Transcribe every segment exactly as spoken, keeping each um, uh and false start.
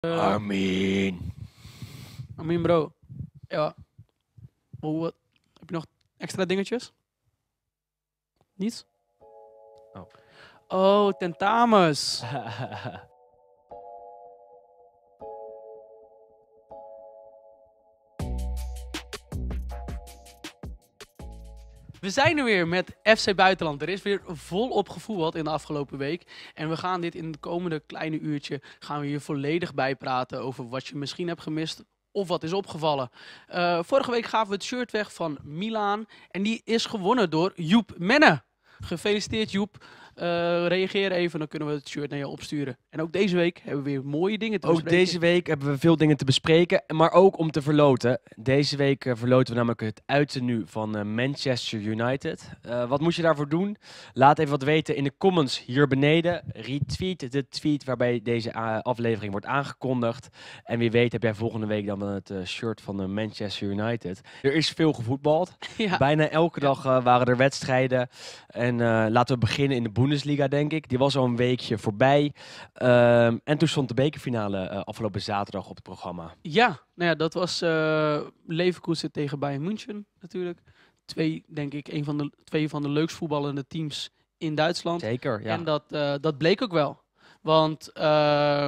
Uh, Armin. Armin, bro. Ja. Hoe, wat? Heb je nog extra dingetjes? Niets? Oh. Oh, tentamens. We zijn er weer met F C Buitenland. Er is weer volop gevoetbald in de afgelopen week. En we gaan dit in het komende kleine uurtje gaan we hier volledig bijpraten over wat je misschien hebt gemist of wat is opgevallen. Uh, vorige week gaven we het shirt weg van Milaan. En die is gewonnen door Joep Menne. Gefeliciteerd Joep. Uh, reageer even, dan kunnen we het shirt naar je opsturen. En ook deze week hebben we weer mooie dingen te Ook bespreken. deze week hebben we veel dingen te bespreken, maar ook om te verloten. Deze week uh, verloten we namelijk het uittenu van uh, Manchester United. Uh, wat moet je daarvoor doen? Laat even wat weten in de comments hier beneden. Retweet de tweet waarbij deze uh, aflevering wordt aangekondigd. En wie weet heb jij volgende week dan het uh, shirt van uh, Manchester United. Er is veel gevoetbald. Ja. Bijna elke dag uh, waren er wedstrijden. En uh, laten we beginnen in de Bundesliga, denk ik. Die was al een weekje voorbij. Um, en toen stond de bekerfinale uh, afgelopen zaterdag op het programma. Ja, nou ja, dat was uh, Leverkusen tegen Bayern München natuurlijk. Twee, denk ik, een van de, twee van de leukst voetballende teams in Duitsland. Zeker, ja. En dat, uh, dat bleek ook wel. Want uh,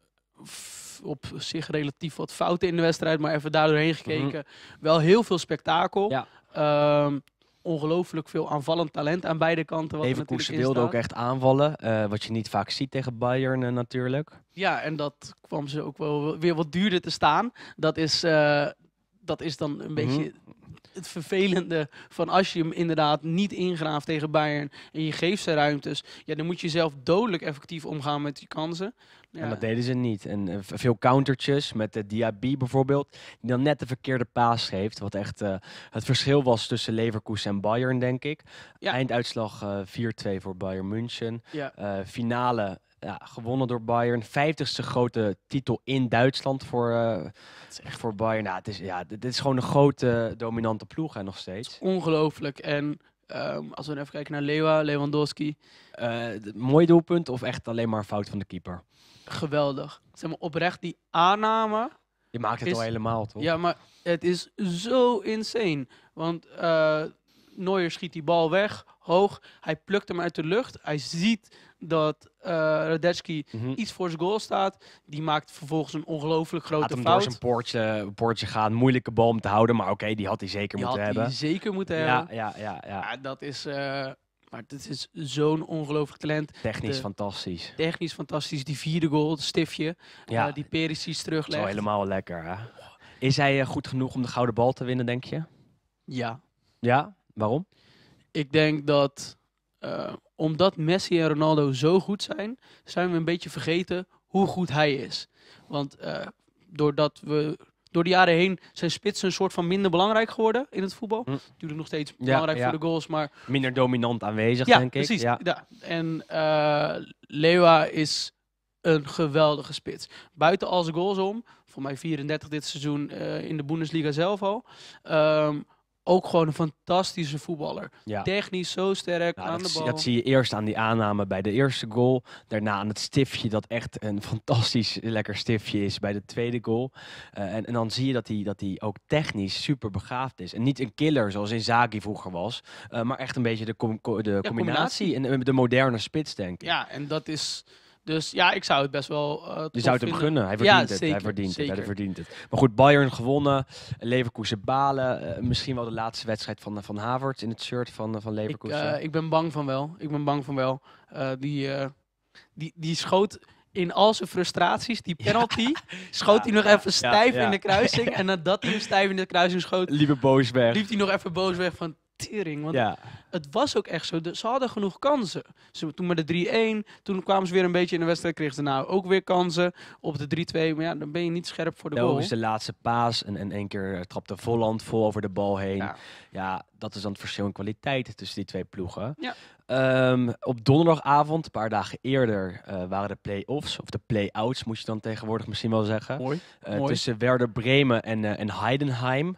op zich relatief wat fouten in de wedstrijd, maar even daar doorheen gekeken. Mm-hmm. Wel heel veel spektakel. Ja. Uh, ongelooflijk veel aanvallend talent aan beide kanten. Leverkusen wilde ook echt aanvallen, uh, wat je niet vaak ziet tegen Bayern uh, natuurlijk. Ja, en dat kwam ze ook wel weer wat duurder te staan. Dat is, uh, dat is dan een mm-hmm. beetje het vervelende van als je hem inderdaad niet ingraaft tegen Bayern en je geeft ze ruimtes, ja, dan moet je zelf dodelijk effectief omgaan met je kansen. Ja. En dat deden ze niet. En uh, veel countertjes met de Diaby bijvoorbeeld, die dan net de verkeerde paas geeft. Wat echt uh, het verschil was tussen Leverkusen en Bayern, denk ik. Ja. Einduitslag uh, vier twee voor Bayern München. Ja. Uh, finale ja, gewonnen door Bayern. Vijftigste grote titel in Duitsland voor, uh, echt voor Bayern. Nou, het is, ja, dit is gewoon een grote dominante ploeg hè, nog steeds. Ongelooflijk. En um, als we even kijken naar Lewa, Lewandowski. Uh, mooi doelpunt of echt alleen maar een fout van de keeper? Geweldig. Zeg maar oprecht die aanname. Je maakt het is, al helemaal, toch? Ja, maar het is zo insane. Want uh, Neuer schiet die bal weg, hoog. Hij plukt hem uit de lucht. Hij ziet dat uh, Radetzky mm-hmm. iets voor zijn goal staat. Die maakt vervolgens een ongelooflijk grote Laat hem fout. door zijn poortje, poortje gaan. Moeilijke bal om te houden. Maar oké, okay, die had hij zeker die moeten had hebben. Die zeker moeten ja, hebben. Ja, ja, ja. ja dat is... Uh, Maar dit is zo'n ongelooflijk talent. Technisch de, fantastisch. Technisch fantastisch. Die vierde goal, het stiftje. Ja. Uh, die Perisic teruglegt. Zo helemaal lekker, hè? Is hij uh, goed genoeg om de gouden bal te winnen, denk je? Ja. Ja? Waarom? Ik denk dat... Uh, omdat Messi en Ronaldo zo goed zijn, zijn we een beetje vergeten hoe goed hij is. Want uh, doordat we... Door de jaren heen zijn spitsen een soort van minder belangrijk geworden in het voetbal. Hm. Natuurlijk nog steeds belangrijk ja, ja. voor de goals, maar... Minder dominant aanwezig, ja, denk precies. ik. Ja, precies. Ja. En uh, Lewa is een geweldige spits. Buiten al zijn goals om, voor mij vierendertig dit seizoen uh, in de Bundesliga zelf al... Um, ook gewoon een fantastische voetballer. Ja. Technisch zo sterk nou, aan dat, de bal. Dat zie je eerst aan die aanname bij de eerste goal. Daarna aan het stiftje dat echt een fantastisch lekker stiftje is bij de tweede goal. Uh, en, en dan zie je dat hij dat hij ook technisch super begaafd is. En niet een killer zoals Inzaghi vroeger was. Uh, maar echt een beetje de, com co de ja, combinatie, combinatie en de moderne spits, denk ik. Ja, en dat is... Dus ja, ik zou het best wel uh, Je zou het hem gunnen. Hij verdient, ja, het. Zeker, hij, verdient zeker. het. hij verdient het. Maar goed, Bayern gewonnen. Leverkusen balen. Uh, misschien wel de laatste wedstrijd van, van Havertz in het shirt van, van Leverkusen. Ik, uh, ik ben bang van wel. Ik ben bang van wel. Uh, die, uh, die, die schoot in al zijn frustraties, die penalty, ja. schoot ja, hij nog even ja, stijf ja, ja. in de kruising. En nadat hij hem stijf in de kruising schoot, liep boos weg. liep hij nog even boos weg van... Tering, want ja. het was ook echt zo. De, ze hadden genoeg kansen. Ze, toen met de drie-een, toen kwamen ze weer een beetje in de wedstrijd, kregen ze nou ook weer kansen op de drie-twee. Maar ja, dan ben je niet scherp voor de goal. Dat is de laatste paas en in één keer trapte Volland vol over de bal heen. Ja. ja, dat is dan het verschil in kwaliteit tussen die twee ploegen. Ja. Um, op donderdagavond, een paar dagen eerder, uh, waren de play-offs, of de play-outs moet je dan tegenwoordig misschien wel zeggen. Mooi. Uh, Mooi. Tussen Werder Bremen en, uh, en Heidenheim.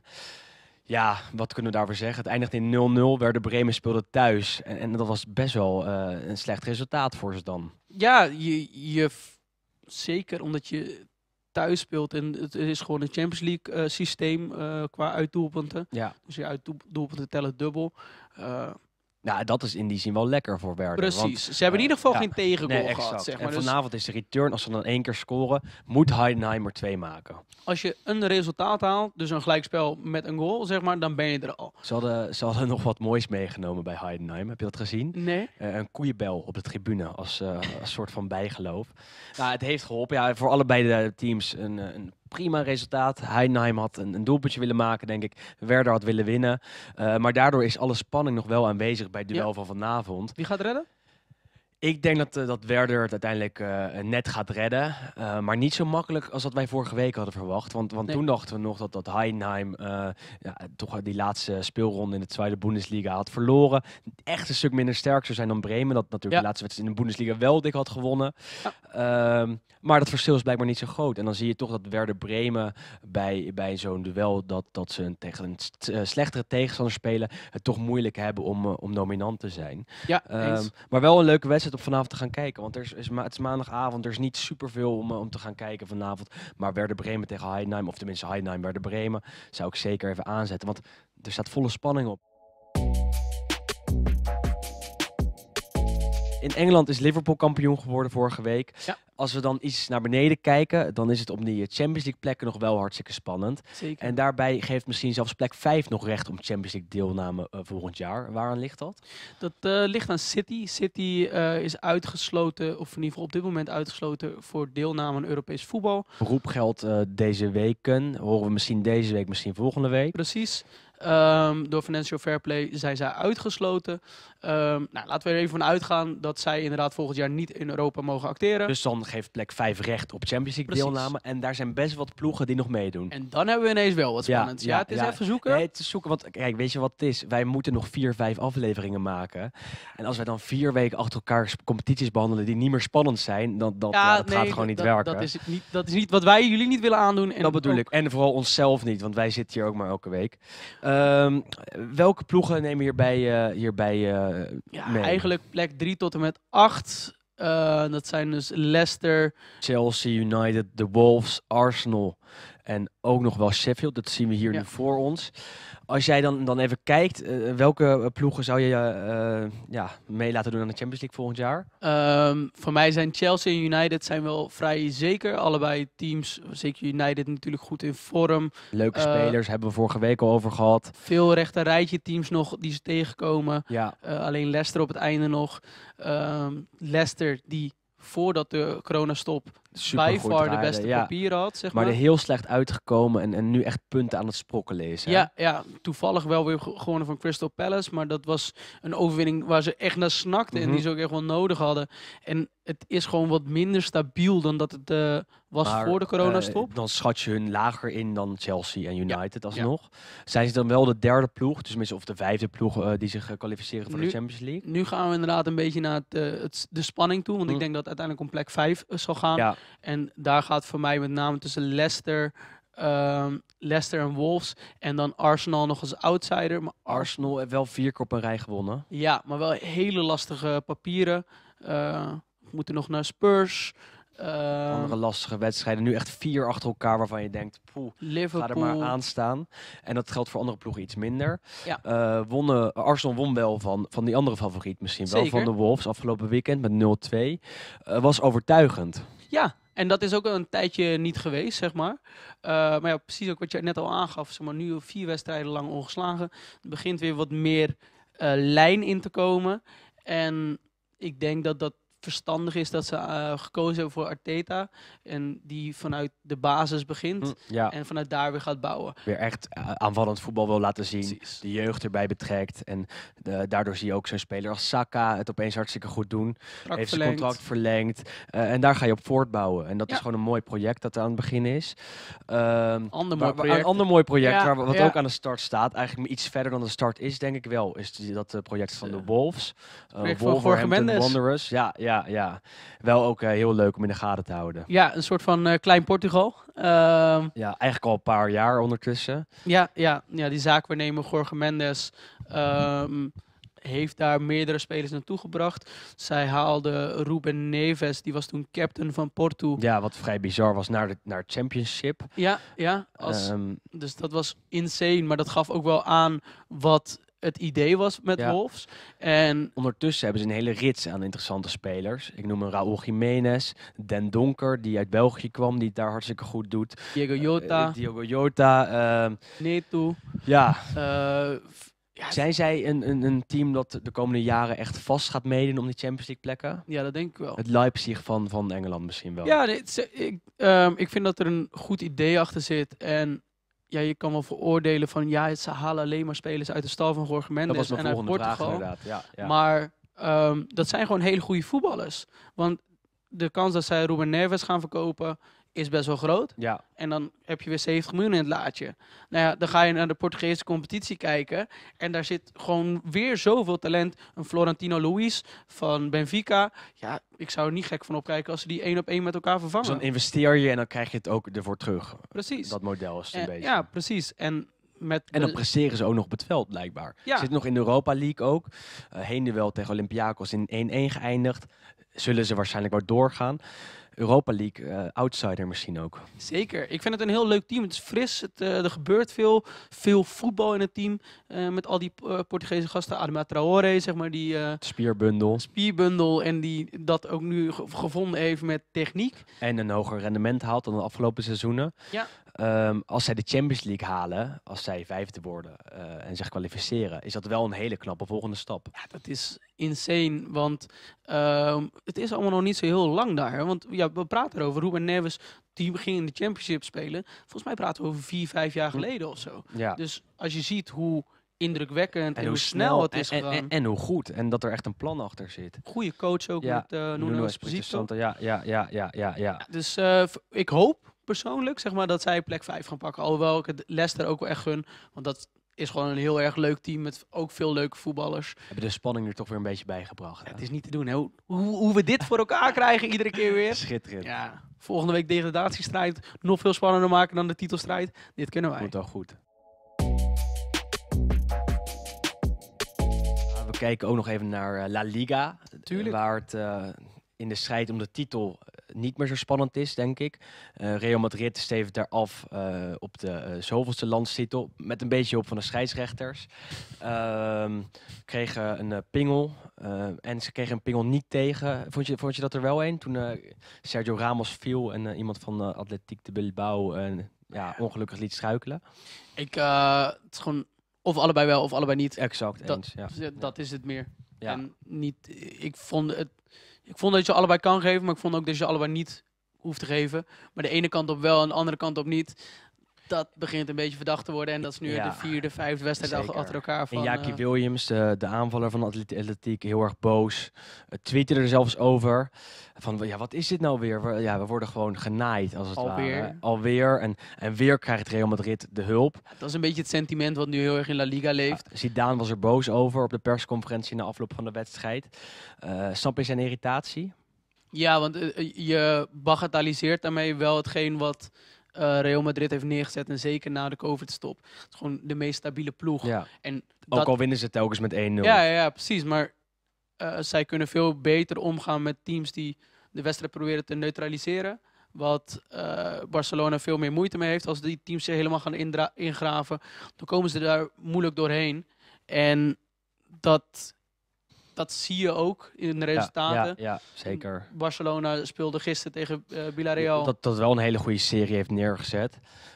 Ja, wat kunnen we daarvoor zeggen? Het eindigde in nul nul. Werder Bremen speelde thuis. En, en dat was best wel uh, een slecht resultaat voor ze dan. Ja, je, je zeker omdat je thuis speelt en het is gewoon een Champions League uh, systeem uh, qua uitdoelpunten. Ja. Dus je uitdoelpunten tellen dubbel. Uh, Nou, dat is in die zin wel lekker voor Werder. Precies. Want, Ze hebben in ieder geval ja, geen tegengoal nee, gehad. Zeg maar. En Dus vanavond is de return, als ze dan één keer scoren, moet Heidenheim er twee maken. als je een resultaat haalt, dus een gelijkspel met een goal, zeg maar, dan ben je er al. Ze hadden, ze hadden nog wat moois meegenomen bij Heidenheim. Heb je dat gezien? Nee. Uh, een koeienbel op de tribune als, uh, als soort van bijgeloof. Nou, het heeft geholpen. Ja, voor allebei de teams een, een prima resultaat. Heidenheim had een, een doelpuntje willen maken, denk ik. Werder had willen winnen. Uh, maar daardoor is alle spanning nog wel aanwezig bij het duel Ja. van vanavond. Wie gaat redden? Ik denk dat, uh, dat Werder het uiteindelijk uh, net gaat redden. Uh, maar niet zo makkelijk als dat wij vorige week hadden verwacht. Want, want Nee. toen dachten we nog dat, dat Heidenheim uh, ja, toch die laatste speelronde in de tweede Bundesliga had verloren. Echt een stuk minder sterk zou zijn dan Bremen. Dat natuurlijk Ja. de laatste wedstrijd in de Bundesliga wel dik had gewonnen. Ja. Um, maar dat verschil is blijkbaar niet zo groot. En dan zie je toch dat Werder Bremen bij, bij zo'n duel dat, dat ze een, tegen een st- uh, slechtere tegenstander spelen, het toch moeilijk hebben om, uh, om dominant te zijn. Ja, Um, eens. maar wel een leuke wedstrijd om vanavond te gaan kijken. Want er is, is ma- het is maandagavond, er is niet superveel om, uh, om te gaan kijken vanavond. Maar Werder Bremen tegen Heidenheim, of tenminste Heidenheim, Werder Bremen, zou ik zeker even aanzetten. Want er staat volle spanning op. In Engeland is Liverpool kampioen geworden vorige week. Ja. Als we dan iets naar beneden kijken, dan is het om die Champions League plekken nog wel hartstikke spannend. Zeker. En daarbij geeft misschien zelfs plek vijf nog recht om Champions League deelname uh, volgend jaar. Waaraan ligt dat? Dat uh, ligt aan City. City uh, is uitgesloten, of in ieder geval op dit moment uitgesloten voor deelname aan Europees voetbal. Beroep geldt uh, deze weken. Horen we misschien deze week, misschien volgende week. Precies. Um, door Financial Fair Play zijn zij uitgesloten. Um, nou, laten we er even van uitgaan dat zij inderdaad volgend jaar niet in Europa mogen acteren. Dus dan geeft plek vijf recht op Champions League Precies. deelname. En daar zijn best wat ploegen die nog meedoen. En dan hebben we ineens wel wat Ja, spannends. Ja, ja, het is ja. even zoeken. Nee, het is zoeken, want kijk, weet je wat het is? Wij moeten nog vier, vijf afleveringen maken. En als wij dan vier weken achter elkaar sp- competities behandelen die niet meer spannend zijn, dan dat, ja, dat nee, gaat gewoon niet dat, werken. Dat is, niet, dat is niet wat wij jullie niet willen aandoen. En Dat bedoel ook- ik. En vooral onszelf niet, want wij zitten hier ook maar elke week. Um, welke ploegen nemen hierbij, uh, hierbij uh, ja, mee? eigenlijk plek drie tot en met acht. Uh, dat zijn dus Leicester. Chelsea, United, de Wolves, Arsenal en ook nog wel Sheffield. Dat zien we hier Ja. nu voor ons. Als jij dan, dan even kijkt, uh, welke ploegen zou je uh, ja, mee laten doen aan de Champions League volgend jaar? Um, voor mij zijn Chelsea en United zijn wel vrij zeker. Allebei teams, zeker United natuurlijk goed in vorm. Leuke Uh, spelers, hebben we vorige week al over gehad. Veel rechter rijtje teams nog die ze tegenkomen. Ja, Uh, alleen Leicester op het einde nog. Um, Leicester die voordat de coronastop super by goed far de rijden, beste ja. papieren had, zeg Maar maar. er heel slecht uitgekomen en, en nu echt punten aan het sprokkelen is. Hè? Ja, ja, toevallig wel weer ge- gewonnen van Crystal Palace. Maar dat was een overwinning waar ze echt naar snakten. Mhm. En die ze ook echt wel nodig hadden. En het is gewoon wat minder stabiel dan dat het uh, was Maar, voor de coronastop. uh, dan schat je hun lager in dan Chelsea en United alsnog. Ja. Zijn ze dan wel de derde ploeg, dus tenminste of de vijfde ploeg uh, die zich uh, kwalificeren voor Nu- de Champions League? Nu gaan we inderdaad een beetje naar het, uh, het, de spanning toe. Want Hm. ik denk dat het uiteindelijk om plek vijf uh, zal gaan. Ja, En daar gaat voor mij met name tussen Leicester, um, Leicester en Wolves. En dan Arsenal nog als outsider. Maar Arsenal, Arsenal heeft wel vier keer op een rij gewonnen. ja, maar wel hele lastige papieren. Uh, we moeten nog naar Spurs. Uh, Andere lastige wedstrijden. Nu echt vier achter elkaar waarvan je denkt, poeh, Liverpool. ga er maar aan staan. En dat geldt voor andere ploegen iets minder. Ja. Uh, wonnen, Arsenal won wel van, van die andere favoriet misschien. Wel Zeker. van de Wolves afgelopen weekend met nul twee. Uh, was overtuigend. Ja, en dat is ook al een tijdje niet geweest, zeg maar. Uh, maar ja, precies ook wat je net al aangaf. Zeg maar, nu vier wedstrijden lang ongeslagen. Er begint weer wat meer uh, lijn in te komen. En ik denk dat dat verstandig is dat ze uh, gekozen hebben voor Arteta. En die vanuit de basis begint. Hm, ja, En vanuit daar weer gaat bouwen. weer echt uh, aanvallend voetbal wil laten zien. Precies. De jeugd erbij betrekt. En uh, daardoor zie je ook zo'n speler als Saka het opeens hartstikke goed doen. Contract heeft zijn verlengd. contract verlengd. Uh, en daar ga je op voortbouwen. En dat Ja. is gewoon een mooi project dat aan het begin is. Um, Ander mooi waar- waar- project. Een ander mooi project, Ja, waar, wat ja. ook aan de start staat. Eigenlijk iets verder dan de start is, denk ik wel. Is die- dat uh, project van de Wolves. Uh, project van Jorge Wolverhampton Mendes. Wanderers. Ja, ja, ja. Wel ook uh, heel leuk om in de gaten te houden. Ja, een soort van uh, klein Portugal. Ehm, Ja, eigenlijk al een paar jaar ondertussen. ja, ja, ja, die zaakwaarnemer Jorge Mendes. ehm, heeft daar meerdere spelers naartoe gebracht. Zij haalde Ruben Neves, die was toen captain van Porto. Ja, wat vrij bizar was, naar de naar het championship. Ja, ja als, Ehm, dus dat was insane. Maar dat gaf ook wel aan wat het idee was met Ja. Wolves. En Ondertussen hebben ze een hele rits aan interessante spelers. Ik noem een Raúl Jiménez, Den Donker, die uit België kwam, die het daar hartstikke goed doet. Diego Jota, Eh, Diogo Jota. ehm, Neto. ja, eh, f- ja, zijn zij een, een, een team dat de komende jaren echt vast gaat meedoen om die Champions League plekken? ja, dat denk ik wel. Het Leipzig van, van Engeland misschien wel. Ja, nee, het is- ik, ehm, ik vind dat er een goed idee achter zit. En ja, je kan wel veroordelen van ja, ze halen alleen maar spelers uit de stal van Jorge dat Mendes was mijn en uit volgende vraag Portugal. inderdaad. Ja, ja. Maar ehm, dat zijn gewoon hele goede voetballers. Want de kans dat zij Ruben Neves gaan verkopen is best wel groot. ja. En dan heb je weer zeventig miljoen in het laadje. Nou ja, dan ga je naar de Portugese competitie kijken. En daar zit gewoon weer zoveel talent. Een Florentino Luis van Benfica. Ja, ik zou er niet gek van opkijken als ze die één op één met elkaar Dus vervangen. dan investeer je en dan krijg je het ook ervoor terug. Precies. Dat model is het een En- beetje. ja, precies. En met En dan de- presteren ze ook nog op het veld, blijkbaar. Ja. Zit nog in de Europa League ook. Uh, Heenduel tegen Olympiakos in één-één geëindigd. Zullen ze waarschijnlijk wel doorgaan. Europa League, uh, outsider misschien ook. Zeker. Ik vind het een heel leuk team. Het is fris. Het, eh, er gebeurt veel. Veel voetbal in het team. eh, met al die eh, Portugese gasten. Adama Traoré, zeg maar. Die eh, Spierbundel. spierbundel. En die dat ook nu ge- gevonden heeft met techniek. En een hoger rendement haalt dan de afgelopen seizoenen. Ja. Ehm, als zij de Champions League halen, als zij vijfde worden eh, en zich kwalificeren, is dat wel een hele knappe volgende stap. Ja, dat is insane. Want ehm, het is allemaal nog niet zo heel lang daar. hè. Want ja, we praten erover. Ruben Neves, die ging in de Championship spelen. Volgens mij praten we over vier, vijf jaar geleden of zo. Ja. Dus als je ziet hoe indrukwekkend en, hoe snel het is en, gegaan. en, en hoe goed. En dat er echt een plan achter zit. Goede coach ook Ja, met uh, Nuno Nuno Espirito. Espirito Santo, Ja, ja, ja, ja, ja, ja. Dus eh, v- ik hoop persoonlijk zeg maar, dat zij plek vijf gaan pakken. Alhoewel ik het Leicester ook wel echt gun. Want dat is gewoon een heel erg leuk team met ook veel leuke voetballers. Hebben de spanning er toch weer een beetje bijgebracht. Ja, het is niet te doen. Hè? Hoe, hoe, hoe we dit voor elkaar krijgen iedere keer weer. Schitterend. Ja, volgende week degradatiestrijd nog veel spannender maken dan de titelstrijd. Dit kunnen wij. Goed al goed. We kijken ook nog even naar eh, La Liga. Tuurlijk. Waar het eh, in de strijd om de titel eh, niet meer zo spannend is, denk ik. Eh, Real Madrid stevend daar af eh, op de eh, zoveelste landstitel. Met een beetje hulp van de scheidsrechters. Ehm kregen een eh, pingel. eh, en ze kregen een pingel niet tegen. Vond je, vond je dat er wel een? Toen eh, Sergio Ramos viel en eh, iemand van uh, Atletiek de Bilbao eh, ja, ongelukkig liet struikelen. Ik, eh, het is gewoon of allebei wel of allebei niet. Exact, Dat- eens. Ja. Dus, dat is het meer. Ja. En niet, ik, vond het, ik vond dat je allebei kan geven, maar ik vond ook dat je allebei niet hoeft te geven. Maar de ene kant op wel en de andere kant op niet. Dat begint een beetje verdacht te worden. En dat is nu Ja, de vierde, vijfde wedstrijd achter- zeker. achter elkaar. En Van, Jaki eh, Williams, de, de aanvaller van Atlet- Atletiek, heel erg boos. Uh, tweette er zelfs over. Van, ja, wat is dit nou weer? We, ja, we worden gewoon genaaid, als het Alweer. ware. Alweer. En, en weer krijgt Real Madrid de hulp. dat is een beetje het sentiment wat nu heel erg in La Liga leeft. Zidane was er boos over op de persconferentie na afloop van de wedstrijd. Uh, snap je zijn irritatie? Ja, want eh, je bagatelliseert daarmee wel hetgeen wat eh, Real Madrid heeft neergezet. En zeker na de COVID-stop. Het is gewoon de meest stabiele ploeg. Ja. En Ook dat, al winnen ze telkens met één nul. ja, ja, ja, precies. Maar eh, zij kunnen veel beter omgaan met teams die de wedstrijd proberen te neutraliseren. Wat eh, Barcelona veel meer moeite mee heeft. Als die teams zich helemaal gaan indra- ingraven, dan komen ze daar moeilijk doorheen. En dat, dat zie je ook in de Ja, resultaten. ja, ja, zeker. Barcelona speelde gisteren tegen eh Villarreal. Dat, dat wel een hele goede serie heeft neergezet.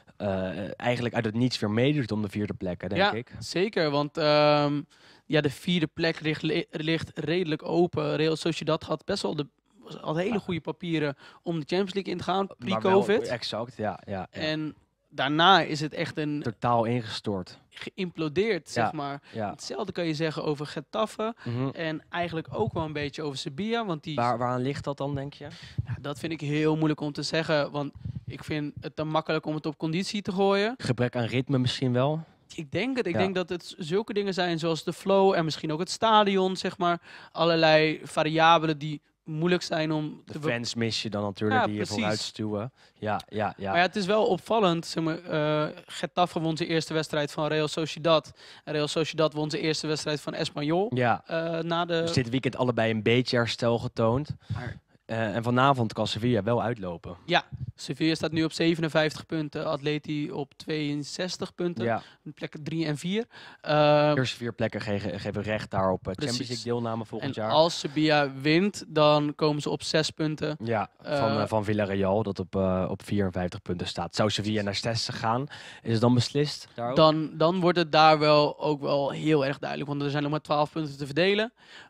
Uh, eigenlijk uit het niets weer meedoet om de vierde plek, hè, denk ja, ik. zeker. Want ehm, ja, de vierde plek ligt, ligt redelijk open. Real Sociedad had best wel de, had hele goede papieren om de Champions League in te gaan, Maar wel- pre-COVID. Exact, ja. ja, ja. En daarna is het echt een Totaal ingestort. geïmplodeerd, zeg Ja. maar. Ja. Hetzelfde kan je zeggen over Getafe. Mhm. En eigenlijk ook wel een beetje over Sevilla. Want die, Waar, waaraan ligt dat dan, denk je? ja, dat vind ik heel moeilijk om te zeggen. Want ik vind het te makkelijk om het op conditie te gooien. Gebrek aan ritme misschien wel. Ik denk het. Ik Ja. denk dat het zulke dingen zijn zoals de flow en misschien ook het stadion, zeg maar. Allerlei variabelen die moeilijk zijn om... De te be- fans mis je dan natuurlijk, Ja, die je precies. vooruit stuwen. Ja, ja, ja. Maar ja, het is wel opvallend. Zeg maar, eh, Getafe won zijn eerste wedstrijd van Real Sociedad. En Real Sociedad won zijn eerste wedstrijd van Espanyol. ja. eh, na de... Dus dit weekend allebei een beetje herstel getoond. Maar- Eh, en vanavond kan Sevilla wel uitlopen. Sevilla staat nu op zevenenvijftig punten. Atleti op tweeënzestig punten. Ja. Plekken drie en vier. De Uh, eerste vier plekken geven, geven recht daar op eh, Champions Precies. League deelname volgend en jaar. als Sevilla wint, dan komen ze op zes punten. Ja, van, Eh, eh, van Villarreal, dat op, eh, op vierenvijftig punten staat. Zou Sevilla naar zestig gaan? Is het dan beslist? Daar ook? Dan, dan wordt het daar wel ook wel heel erg duidelijk. Want er zijn nog maar twaalf punten te verdelen.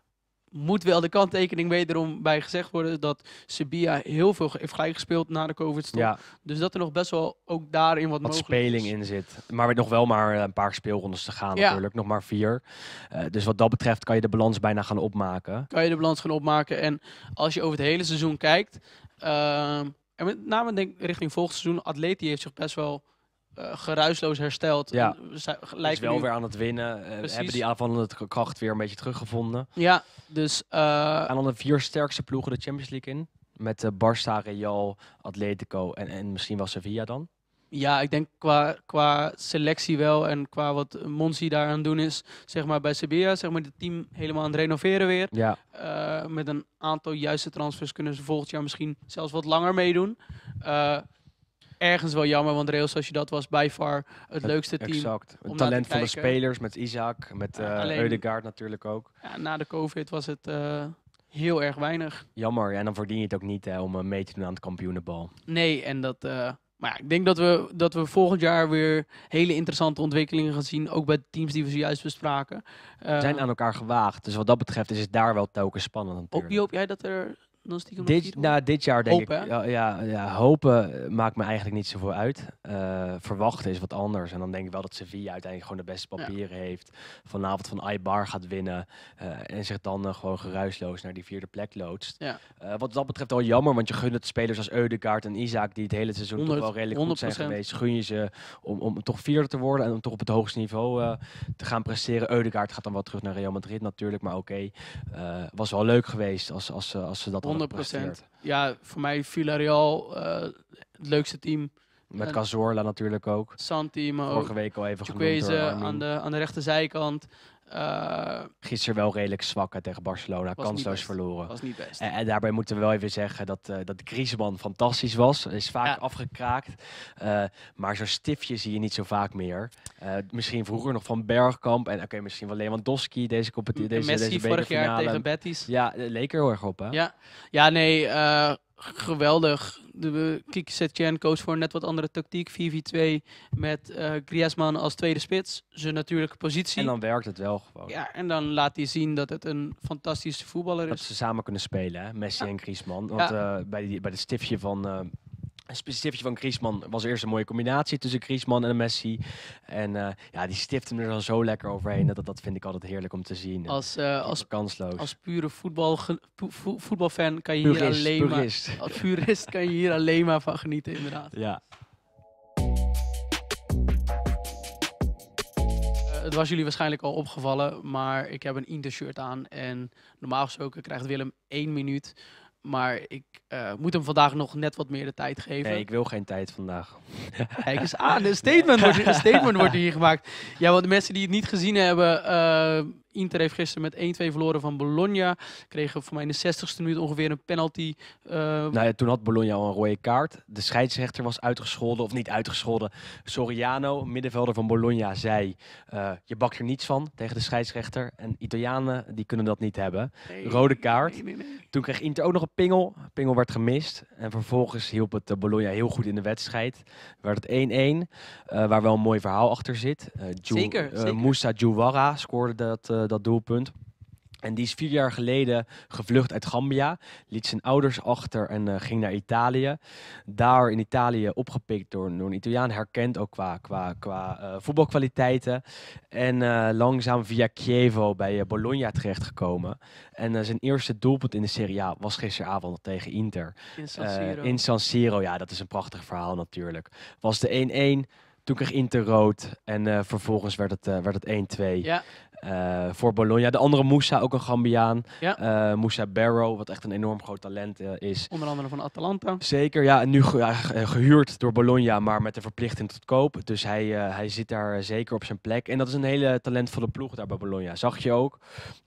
Moet wel de kanttekening wederom bij gezegd worden dat Sevilla heel veel ge- heeft gelijk gespeeld na de COVID-stop. Ja, Dus dat er nog best wel ook daarin wat, wat mogelijk speling is. in zit. Maar met nog wel maar eh, een paar speelrondes te gaan Ja. natuurlijk. Nog maar vier. Eh, dus wat dat betreft kan je de balans bijna gaan opmaken. Kan je de balans gaan opmaken. En als je over het hele seizoen kijkt, ehm, en met name denk ik richting volgend seizoen, Atleti heeft zich best wel eh, geruisloos hersteld. Ja. En we zijn- Is lijken wel nu- weer aan het winnen. Eh, Precies. hebben die aanvallende kracht weer een beetje teruggevonden. Ja, dus eh, En dan de vier sterkste ploegen de Champions League in. Met eh, Barça, Real, Atletico en, en misschien wel Sevilla dan. ja, ik denk qua, qua selectie wel en qua wat Monsi daar aan het doen is, zeg maar bij Sevilla, zeg maar het team helemaal aan het renoveren weer. Ja, Eh, met een aantal juiste transfers kunnen ze volgend jaar misschien zelfs wat langer meedoen. Eh, ergens wel jammer, want Real Sociedad was by far het leukste team. exact. om Het naar talent te van de kijken. spelers met Isaac, met Ja, eh alleen- Ødegaard natuurlijk ook. Ja, na de COVID was het eh, heel erg weinig. Jammer, ja, en dan verdien je het ook niet hè, om eh, mee te doen aan het kampioenenbal. Nee, en dat... eh, maar ja, ik denk dat we, dat we volgend jaar weer hele interessante ontwikkelingen gaan zien. Ook bij de teams die we zojuist bespraken. We Eh, zijn aan elkaar gewaagd, dus wat dat betreft is het daar wel telkens spannend Op natuurlijk. wie hoop jij dat er dan stiekem nog Dit, vier nou, dit jaar denk Hopen, ik, hè? ja, ja, ja, hopen eh, maakt me eigenlijk niet zoveel uit. Eh, verwachten is wat anders. En dan denk ik wel dat Sevilla uiteindelijk gewoon de beste Ja. papieren heeft. Vanavond van Eibar gaat winnen. eh, en zich dan eh, gewoon geruisloos naar die vierde plek loodst. Ja. Eh, wat dat betreft wel jammer, want je gunt het spelers als Ødegaard en Isaac, die het hele seizoen honderd, toch wel redelijk goed zijn honderd procent. geweest. Gun je ze om, om toch vierde te worden en om toch op het hoogste niveau eh, te gaan presteren. Ødegaard gaat dan wel terug naar Real Madrid natuurlijk, maar oké. eh, was wel leuk geweest als, als, ze- als ze dat hadden honderd gepresteerd. procent. Ja, voor mij Villarreal, eh het leukste team. Met En- Cazorla natuurlijk ook. Santi, maar ook Vorige week al even genoemd door Chukwueze Armin. aan de, aan de rechterzijkant. Eh Gisteren wel redelijk zwak hè, tegen Barcelona. niet Kansloos best. verloren. was niet best. En, en daarbij moeten we wel even zeggen dat, eh dat Griezmann fantastisch was. Is vaak Ja. afgekraakt. Eh, maar zo'n stiftje zie je niet zo vaak meer. Eh, misschien vroeger nog van Bergkamp. En oké, misschien van Lewandowski deze competitie. En Deze, Messi deze vorig jaar bekerfinale. tegen Betis. Ja, het leek er heel erg op hè. Ja, ja nee, eh, geweldig. De Kiki Setien koos voor een net wat andere tactiek. vier vier twee met eh Griezmann als tweede spits. Zijn natuurlijke positie. En dan werkt het wel gewoon. Ja, en dan laat hij zien dat het een fantastische voetballer Dat is. ze samen kunnen spelen, hè? Messi Ja. en Griezmann. Want eh, bij, die, bij het stiftje van... eh het stiftje van Griezmann was eerst een mooie combinatie tussen Griezmann en Messi. En eh, ja, die stift hem er dan zo lekker overheen. Dat, dat vind ik altijd heerlijk om te zien. Als, eh, als, kansloos. als pure voetbal, vo- voetbalfan kan je hier purist, alleen maar... purist. Als purist kan je hier alleen maar van genieten, inderdaad. Ja. Eh, het was jullie waarschijnlijk al opgevallen, maar ik heb een Inter-shirt aan. En normaal gesproken krijgt Willem één minuut. Maar ik eh, moet hem vandaag nog net wat meer de tijd geven. Nee, ik wil geen tijd vandaag. Kijk eens aan, een statement wordt, een statement wordt hier gemaakt. Ja, want de mensen die het niet gezien hebben... eh, Inter heeft gisteren met één twee verloren van Bologna. Kregen voor mij in de zestigste minuut ongeveer een penalty. eh, Nou ja, toen had Bologna al een rode kaart. De scheidsrechter was uitgescholden, of niet uitgescholden. Soriano, middenvelder van Bologna, zei... eh, je bakt er niets van tegen de scheidsrechter. En Italianen, die kunnen dat niet hebben. nee, Rode kaart. nee, nee, nee. Toen kreeg Inter ook nog een pingel. Pingel werd gemist. En vervolgens hielp het eh, Bologna heel goed in de wedstrijd. Werd het één-één. eh, waar wel een mooi verhaal achter zit. Eh, Ju- Zeker, eh, zeker. Moussa Djouwara scoorde dat, eh, dat doelpunt. En die is vier jaar geleden gevlucht uit Gambia. Liet zijn ouders achter en eh, ging naar Italië. Daar in Italië opgepikt door, door een Italiaan. Herkend ook qua, qua, qua eh, voetbalkwaliteiten. En eh, langzaam via Chievo bij eh, Bologna terechtgekomen. En eh, zijn eerste doelpunt in de Serie A was gisteravond tegen Inter. In San Eh, Siro. in San Siro, ja, dat is een prachtig verhaal natuurlijk. Was de één-één. Toen kreeg Inter rood. En eh, vervolgens werd het, eh, werd het één-twee. Ja, Uh, voor Bologna. De andere Moussa, ook een Gambiaan. Ja. Uh, Moussa Barrow, wat echt een enorm groot talent uh, is. Onder andere van Atalanta. Zeker, ja. En nu ge ja, gehuurd door Bologna, maar met de verplichting tot koop. Dus hij, uh, hij zit daar zeker op zijn plek. En dat is een hele talentvolle ploeg daar bij Bologna. Zag je ook.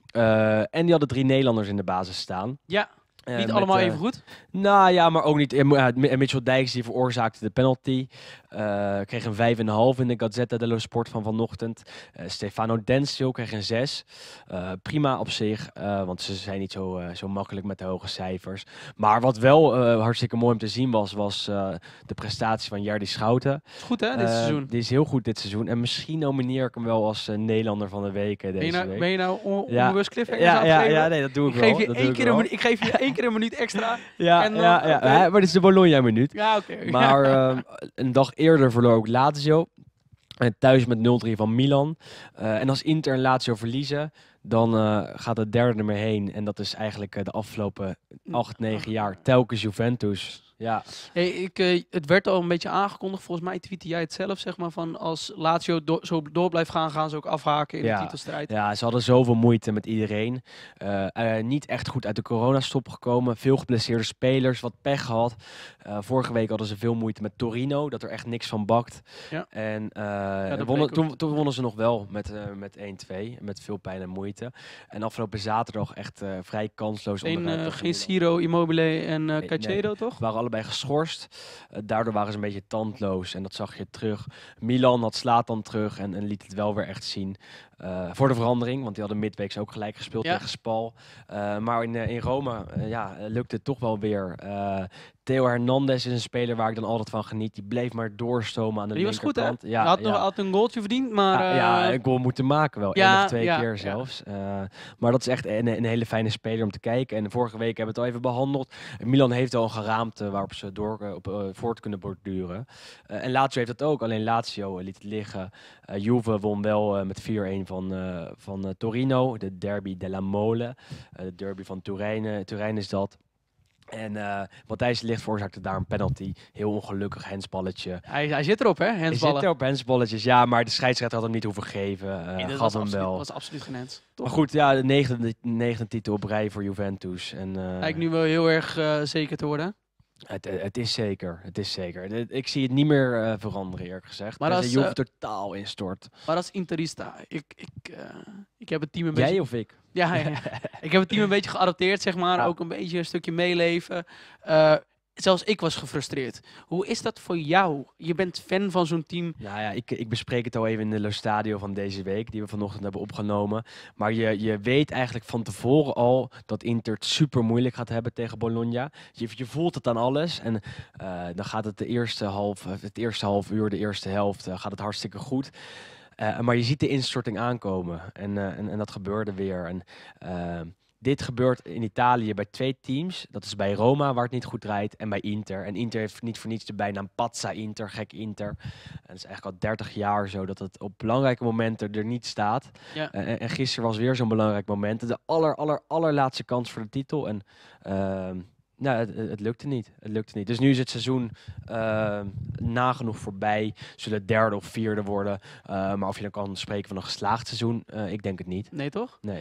Uh, en die hadden drie Nederlanders in de basis staan. Ja. Uh, niet met, allemaal uh, even goed? Nou ja, maar ook niet. Uh, Mitchell Dijks die veroorzaakte de penalty. Uh, kreeg een vijf komma vijf in de Gazzetta dello Sport van vanochtend. Uh, Stefano Densio kreeg een zes. Uh, prima op zich, uh, want ze zijn niet zo, uh, zo makkelijk met de hoge cijfers. Maar wat wel uh, hartstikke mooi om te zien was, was uh, de prestatie van Jerdy Schouten. Is goed hè, dit uh, seizoen? Die is heel goed dit seizoen. En misschien nomineer ik hem wel als uh, Nederlander van de week uh, deze ben je nou, week. Ben je nou on ja. onbewust cliffhangers ja, aan het ja, geven? ja, nee, dat doe ik, ik wel. Geef je dat één doe keer ik, een minuut, ik geef je één keer een minuut extra. Ja, en dan, ja, ja. okay. ja, maar dit is de Bologna-minuut. Ja, oké. Okay. Maar uh, een dag eerder verloor ook Lazio. En thuis met nul drie van Milan. Uh, en als Inter en Lazio verliezen, dan uh, gaat het derde er mee heen. En dat is eigenlijk uh, de afgelopen acht, negen jaar telkens Juventus. Ja. Hey, ik, uh, het werd al een beetje aangekondigd. Volgens mij tweette jij het zelf, zeg maar, van als Lazio do zo door blijft gaan, gaan ze ook afhaken in ja. de titelstrijd. Ja, ze hadden zoveel moeite met iedereen. Uh, uh, niet echt goed uit de coronastop gekomen. Veel geblesseerde spelers, wat pech gehad. Uh, vorige week hadden ze veel moeite met Torino, dat er echt niks van bakt. Ja. En uh, ja, wonnen, toen, toen wonnen ze nog wel met, uh, met één twee, met veel pijn en moeite. En afgelopen zaterdag echt uh, vrij kansloos. Geen, uh, geen Ciro, Immobile en uh, Caicedo, nee, toch? Waren allebei geschorst. Uh, daardoor waren ze een beetje tandloos en dat zag je terug. Milan had Zlatan terug en, en liet het wel weer echt zien. Uh, voor de verandering, want die hadden midweeks ook gelijk gespeeld ja. tegen Spal. Uh, maar in, uh, in Rome uh, ja, lukte het toch wel weer. Uh, Theo Hernandez is een speler waar ik dan altijd van geniet. Die bleef maar doorstomen aan de die linkerkant. Die was goed, hè? Ja, hij had ja. nog had een goaltje verdiend, maar... Ja, uh... ja, een goal moeten maken wel. Ja, Eén of twee ja, keer ja. zelfs. Uh, maar dat is echt een, een hele fijne speler om te kijken. En vorige week hebben we het al even behandeld. Milan heeft al een geraamte waarop ze door, uh, op, uh, voort kunnen borduren. Uh, en Lazio heeft dat ook. Alleen Lazio uh, liet het liggen. Uh, Juve won wel uh, met vier een van, uh, van uh, Torino. De derby della Mole. Uh, de derby van Turijn. Turijn is dat. En uh, Matthijs Ligt veroorzaakte daar een penalty. Heel ongelukkig hensballetje. Hij, hij zit erop, hè? Hensballen. Hij zit erop, hensballetjes. Ja, maar de scheidsrechter had hem niet hoeven geven. Uh, nee, dat gaf was hem absoluut, wel. was absoluut geen hens. Toch? Maar goed, ja, de negende, negende titel op rij voor Juventus. En, uh, Lijkt nu wel heel erg uh, zeker te worden. Het, het is zeker, het is zeker. Ik zie het niet meer uh, veranderen, eerlijk gezegd. Maar als als de Juve uh, totaal instort. Maar als Interista, ik, ik, uh, ik heb het team een Jij beetje... of ik? Ja, ja. Ik heb het team een beetje geadopteerd, zeg maar. Ja. Ook een beetje een stukje meeleven. Uh, zelfs ik was gefrustreerd. Hoe is dat voor jou? Je bent fan van zo'n team. Nou ja, ik, ik bespreek het al even in de Lo Stadio van deze week, die we vanochtend hebben opgenomen. Maar je, je weet eigenlijk van tevoren al dat Inter het super moeilijk gaat hebben tegen Bologna. Je, je voelt het aan alles. En uh, dan gaat het de eerste half, het eerste half uur, de eerste helft, uh, gaat het hartstikke goed. Uh, maar je ziet de instorting aankomen. En, uh, en, en dat gebeurde weer. En, uh, dit gebeurt in Italië bij twee teams. Dat is bij Roma, waar het niet goed draait, en bij Inter. En Inter heeft niet voor niets de bijnaam Pazza Inter, gek Inter. En het is eigenlijk al dertig jaar zo dat het op belangrijke momenten er niet staat. Ja. Uh, en, en gisteren was weer zo'n belangrijk moment. De aller, aller, allerlaatste kans voor de titel. En uh, nou, het, het lukte niet. Het lukte niet. Dus nu is het seizoen uh, nagenoeg voorbij. Zullen derde of vierde worden. Uh, maar of je dan kan spreken van een geslaagd seizoen, uh, ik denk het niet. Nee, toch? Nee.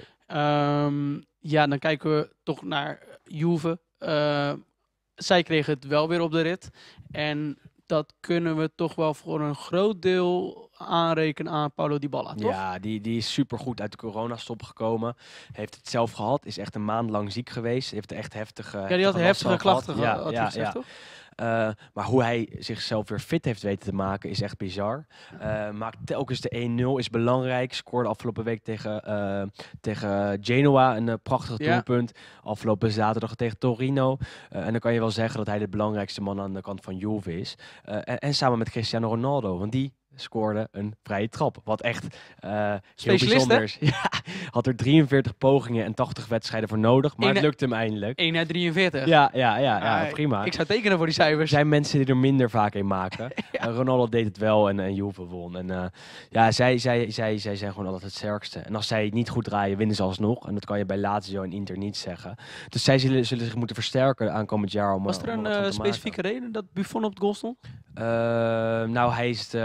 Um, ja, dan kijken we toch naar Juve. Uh, zij kregen het wel weer op de rit. En dat kunnen we toch wel voor een groot deel aanrekenen aan Paulo Dybala, toch? Ja, die, die is supergoed uit de coronastop gekomen. Heeft het zelf gehad. Is echt een maand lang ziek geweest. Heeft echt heftige Ja, die had heftige klachten gehad. gehad, Ja, ja, gezegd, ja. toch? Uh, maar hoe hij zichzelf weer fit heeft weten te maken is echt bizar. Uh, maakt telkens de één nul, is belangrijk. Scoorde afgelopen week tegen, uh, tegen Genoa een uh, prachtig ja. doelpunt. Afgelopen zaterdag tegen Torino. Uh, en dan kan je wel zeggen dat hij de belangrijkste man aan de kant van Juve is. Uh, en, en samen met Cristiano Ronaldo, want die scoorde een vrije trap. Wat echt uh, heel bijzonder is. Ja, had er drieënveertig pogingen en tachtig wedstrijden voor nodig, maar Eén, het lukte hem eindelijk. één uit drieënveertig. Ja, ja, ja, ja uh, prima. Ik zou tekenen voor die cijfers. Er zijn mensen die er minder vaak in maken. ja. uh, Ronaldo deed het wel en, en Juve won. En uh, ja, zij, zij, zij, zij zijn gewoon altijd het sterkste. En als zij het niet goed draaien, winnen ze alsnog. En dat kan je bij Lazio en Inter niet zeggen. Dus zij zullen, zullen zich moeten versterken aankomend jaar. Om, Was er om een uh, te specifieke maken. reden dat Buffon op het goal stond? Uh, nou, hij is, uh, heeft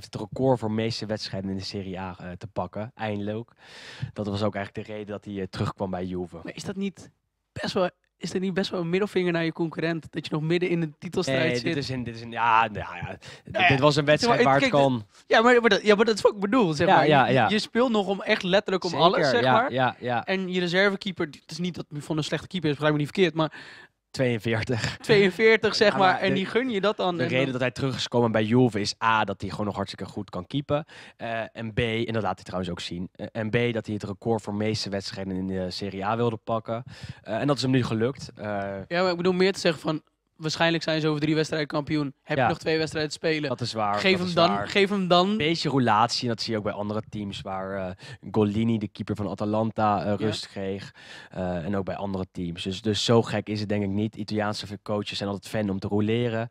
heeft het record voor meeste wedstrijden in de Serie A uh, te pakken. Eindelijk. Dat was ook eigenlijk de reden dat hij uh, terugkwam bij Juve. Maar is dat niet best wel... Is dit niet best wel een middelvinger naar je concurrent? Dat je nog midden in de titelstrijd nee, zit? Dit is een, dit is een, ja, nou ja, ja, dit was een wedstrijd waar het kijk, kan. Ja maar, maar dat, ja, maar dat is wat ik bedoel. Zeg ja, maar. Ja, je, ja. je speelt nog om echt letterlijk om Zeker, alles, zeg ja, maar. Ja, ja. En je reservekeeper, het is niet dat Buffon een slechte keeper is, begrijp me niet verkeerd, maar tweeënveertig. tweeënveertig, zeg ja, maar. maar En de, die gun je dat dan. De reden dan... dat hij terug is gekomen bij Juve is A, dat hij gewoon nog hartstikke goed kan keepen. Uh, en B, en dat laat hij trouwens ook zien. Uh, en B, dat hij het record voor meeste wedstrijden in de Serie A wilde pakken. Uh, en dat is hem nu gelukt. Uh, ja, maar ik bedoel meer te zeggen van... Waarschijnlijk zijn ze over drie wedstrijden kampioen. Heb ja, je nog twee wedstrijden te spelen? Dat is waar. Geef, dat hem, is dan, waar. geef hem dan... Een beetje roulatie. En dat zie je ook bij andere teams. Waar uh, Golini, de keeper van Atalanta, uh, rust ja. kreeg. Uh, en ook bij andere teams. Dus, dus zo gek is het denk ik niet. Italiaanse coaches zijn altijd fan om te roleren.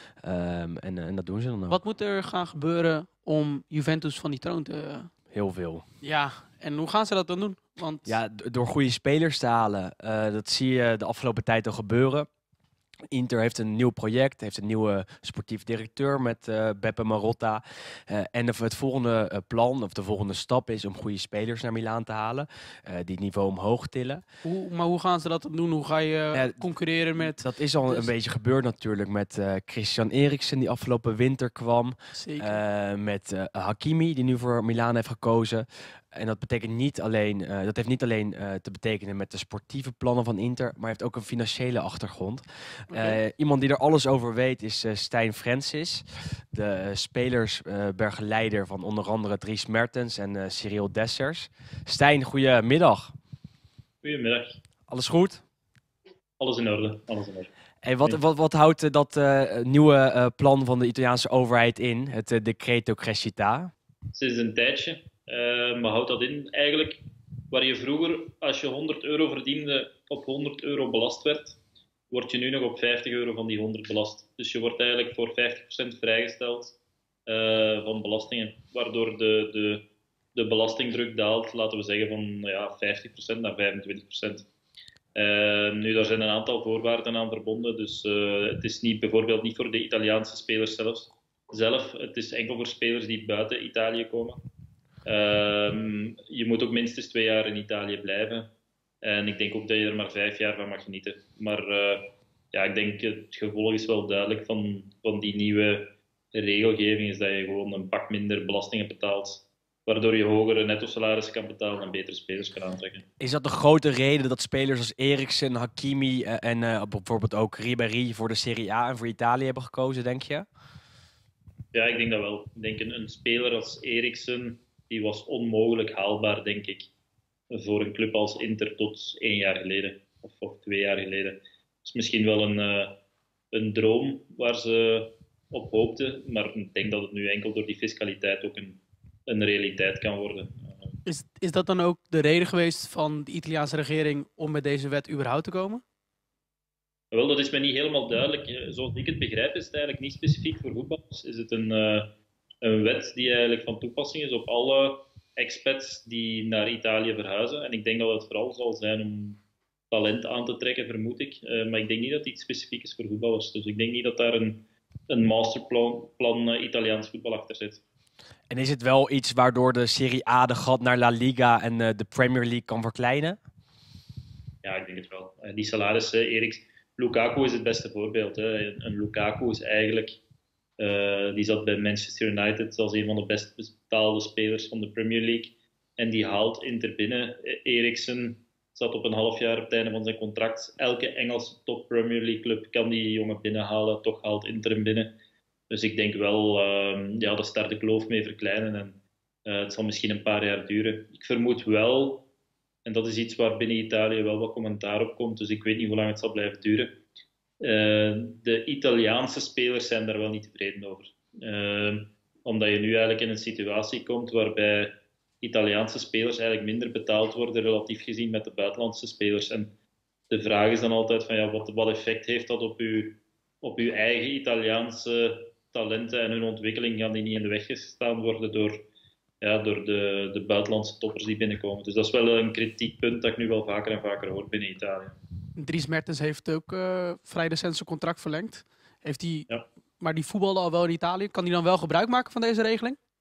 Um, en, uh, en dat doen ze dan ook. Wat moet er gaan gebeuren om Juventus van die troon te... Heel veel. Ja, en hoe gaan ze dat dan doen? Want... Ja, door goede spelers te halen. Uh, dat zie je de afgelopen tijd al gebeuren. Inter heeft een nieuw project, heeft een nieuwe sportief directeur met uh, Beppe Marotta. Uh, en de, het volgende uh, plan, of de volgende stap is om goede spelers naar Milaan te halen. Uh, die het niveau omhoog tillen. Hoe, maar hoe gaan ze dat dan doen? Hoe ga je uh, concurreren met... Dat is al dus... een beetje gebeurd natuurlijk met uh, Christian Eriksen die afgelopen winter kwam. Zeker. Uh, met uh, Hakimi die nu voor Milaan heeft gekozen. En dat betekent niet alleen, uh, dat heeft niet alleen uh, te betekenen met de sportieve plannen van Inter, maar heeft ook een financiële achtergrond. Okay. Uh, iemand die er alles over weet is uh, Stijn Francis, de uh, spelersbegeleider van onder andere Dries Mertens en uh, Cyril Dessers. Stijn, goedemiddag. Goedemiddag. Alles goed? Alles in orde. Alles in orde. Hey, wat, wat, wat houdt uh, dat uh, nieuwe uh, plan van de Italiaanse overheid in, het uh, Decreto Crescita? Sinds een tijdje. Uh, maar houdt dat in eigenlijk waar je vroeger, als je honderd euro verdiende, op honderd euro belast werd, word je nu nog op vijftig euro van die honderd belast. Dus je wordt eigenlijk voor vijftig procent vrijgesteld uh, van belastingen, waardoor de, de, de belastingdruk daalt, laten we zeggen, van ja, vijftig procent naar vijfentwintig procent. Uh, nu, daar zijn een aantal voorwaarden aan verbonden, dus uh, het is niet, bijvoorbeeld niet voor de Italiaanse spelers zelf, zelf. Het is enkel voor spelers die buiten Italië komen. Um, je moet ook minstens twee jaar in Italië blijven. En ik denk ook dat je er maar vijf jaar van mag genieten. Maar uh, ja, ik denk het gevolg is wel duidelijk van, van die nieuwe regelgeving is dat je gewoon een pak minder belastingen betaalt. Waardoor je hogere netto salaris kan betalen en betere spelers kan aantrekken. Is dat de grote reden dat spelers als Eriksen, Hakimi uh, en uh, bijvoorbeeld ook Ribéry voor de Serie A en voor Italië hebben gekozen, denk je? Ja, ik denk dat wel. Ik denk een, een speler als Eriksen, die was onmogelijk haalbaar, denk ik, voor een club als Inter tot één jaar geleden. Of, of twee jaar geleden. Dat is misschien wel een, uh, een droom waar ze op hoopten. Maar ik denk dat het nu enkel door die fiscaliteit ook een, een realiteit kan worden. Uh, is, is dat dan ook de reden geweest van de Italiaanse regering om met deze wet überhaupt te komen? Wel, dat is me niet helemaal duidelijk. Zoals ik het begrijp is het eigenlijk niet specifiek voor voetballers. Is het een... Uh, Een wet die eigenlijk van toepassing is op alle expats die naar Italië verhuizen. En ik denk dat het vooral zal zijn om talent aan te trekken, vermoed ik. Uh, maar ik denk niet dat het iets specifiek is voor voetballers. Dus ik denk niet dat daar een, een masterplan plan, uh, Italiaans voetbal achter zit. En is het wel iets waardoor de Serie A de gat naar La Liga en uh, de Premier League kan verkleinen? Ja, ik denk het wel. Uh, die salarissen, uh, Eriks... Lukaku is het beste voorbeeld. Hè. Een Lukaku is eigenlijk... Uh, die zat bij Manchester United als een van de best betaalde spelers van de Premier League. En die haalt Inter binnen. Eriksen zat op een half jaar op het einde van zijn contract. Elke Engelse top Premier League club kan die jongen binnenhalen. Toch haalt Inter hem binnen. Dus ik denk wel, uh, ja, dat is daar de kloof mee verkleinen. En uh, het zal misschien een paar jaar duren. Ik vermoed wel, en dat is iets waar binnen Italië wel wat commentaar op komt. Dus ik weet niet hoe lang het zal blijven duren. Uh, de Italiaanse spelers zijn daar wel niet tevreden over. Uh, omdat je nu eigenlijk in een situatie komt waarbij Italiaanse spelers eigenlijk minder betaald worden relatief gezien met de buitenlandse spelers. En de vraag is dan altijd van ja, wat, wat effect heeft dat op uw, op uw eigen Italiaanse talenten en hun ontwikkeling? Gaan die niet in de weg gestaan worden door, ja, door de, de buitenlandse toppers die binnenkomen? Dus dat is wel een kritiekpunt dat ik nu wel vaker en vaker hoor binnen Italië. Dries Mertens heeft ook uh, vrij recent zijn contract verlengd. Heeft hij, ja. Maar die voetbalde al wel in Italië. Kan hij dan wel gebruik maken van deze regeling?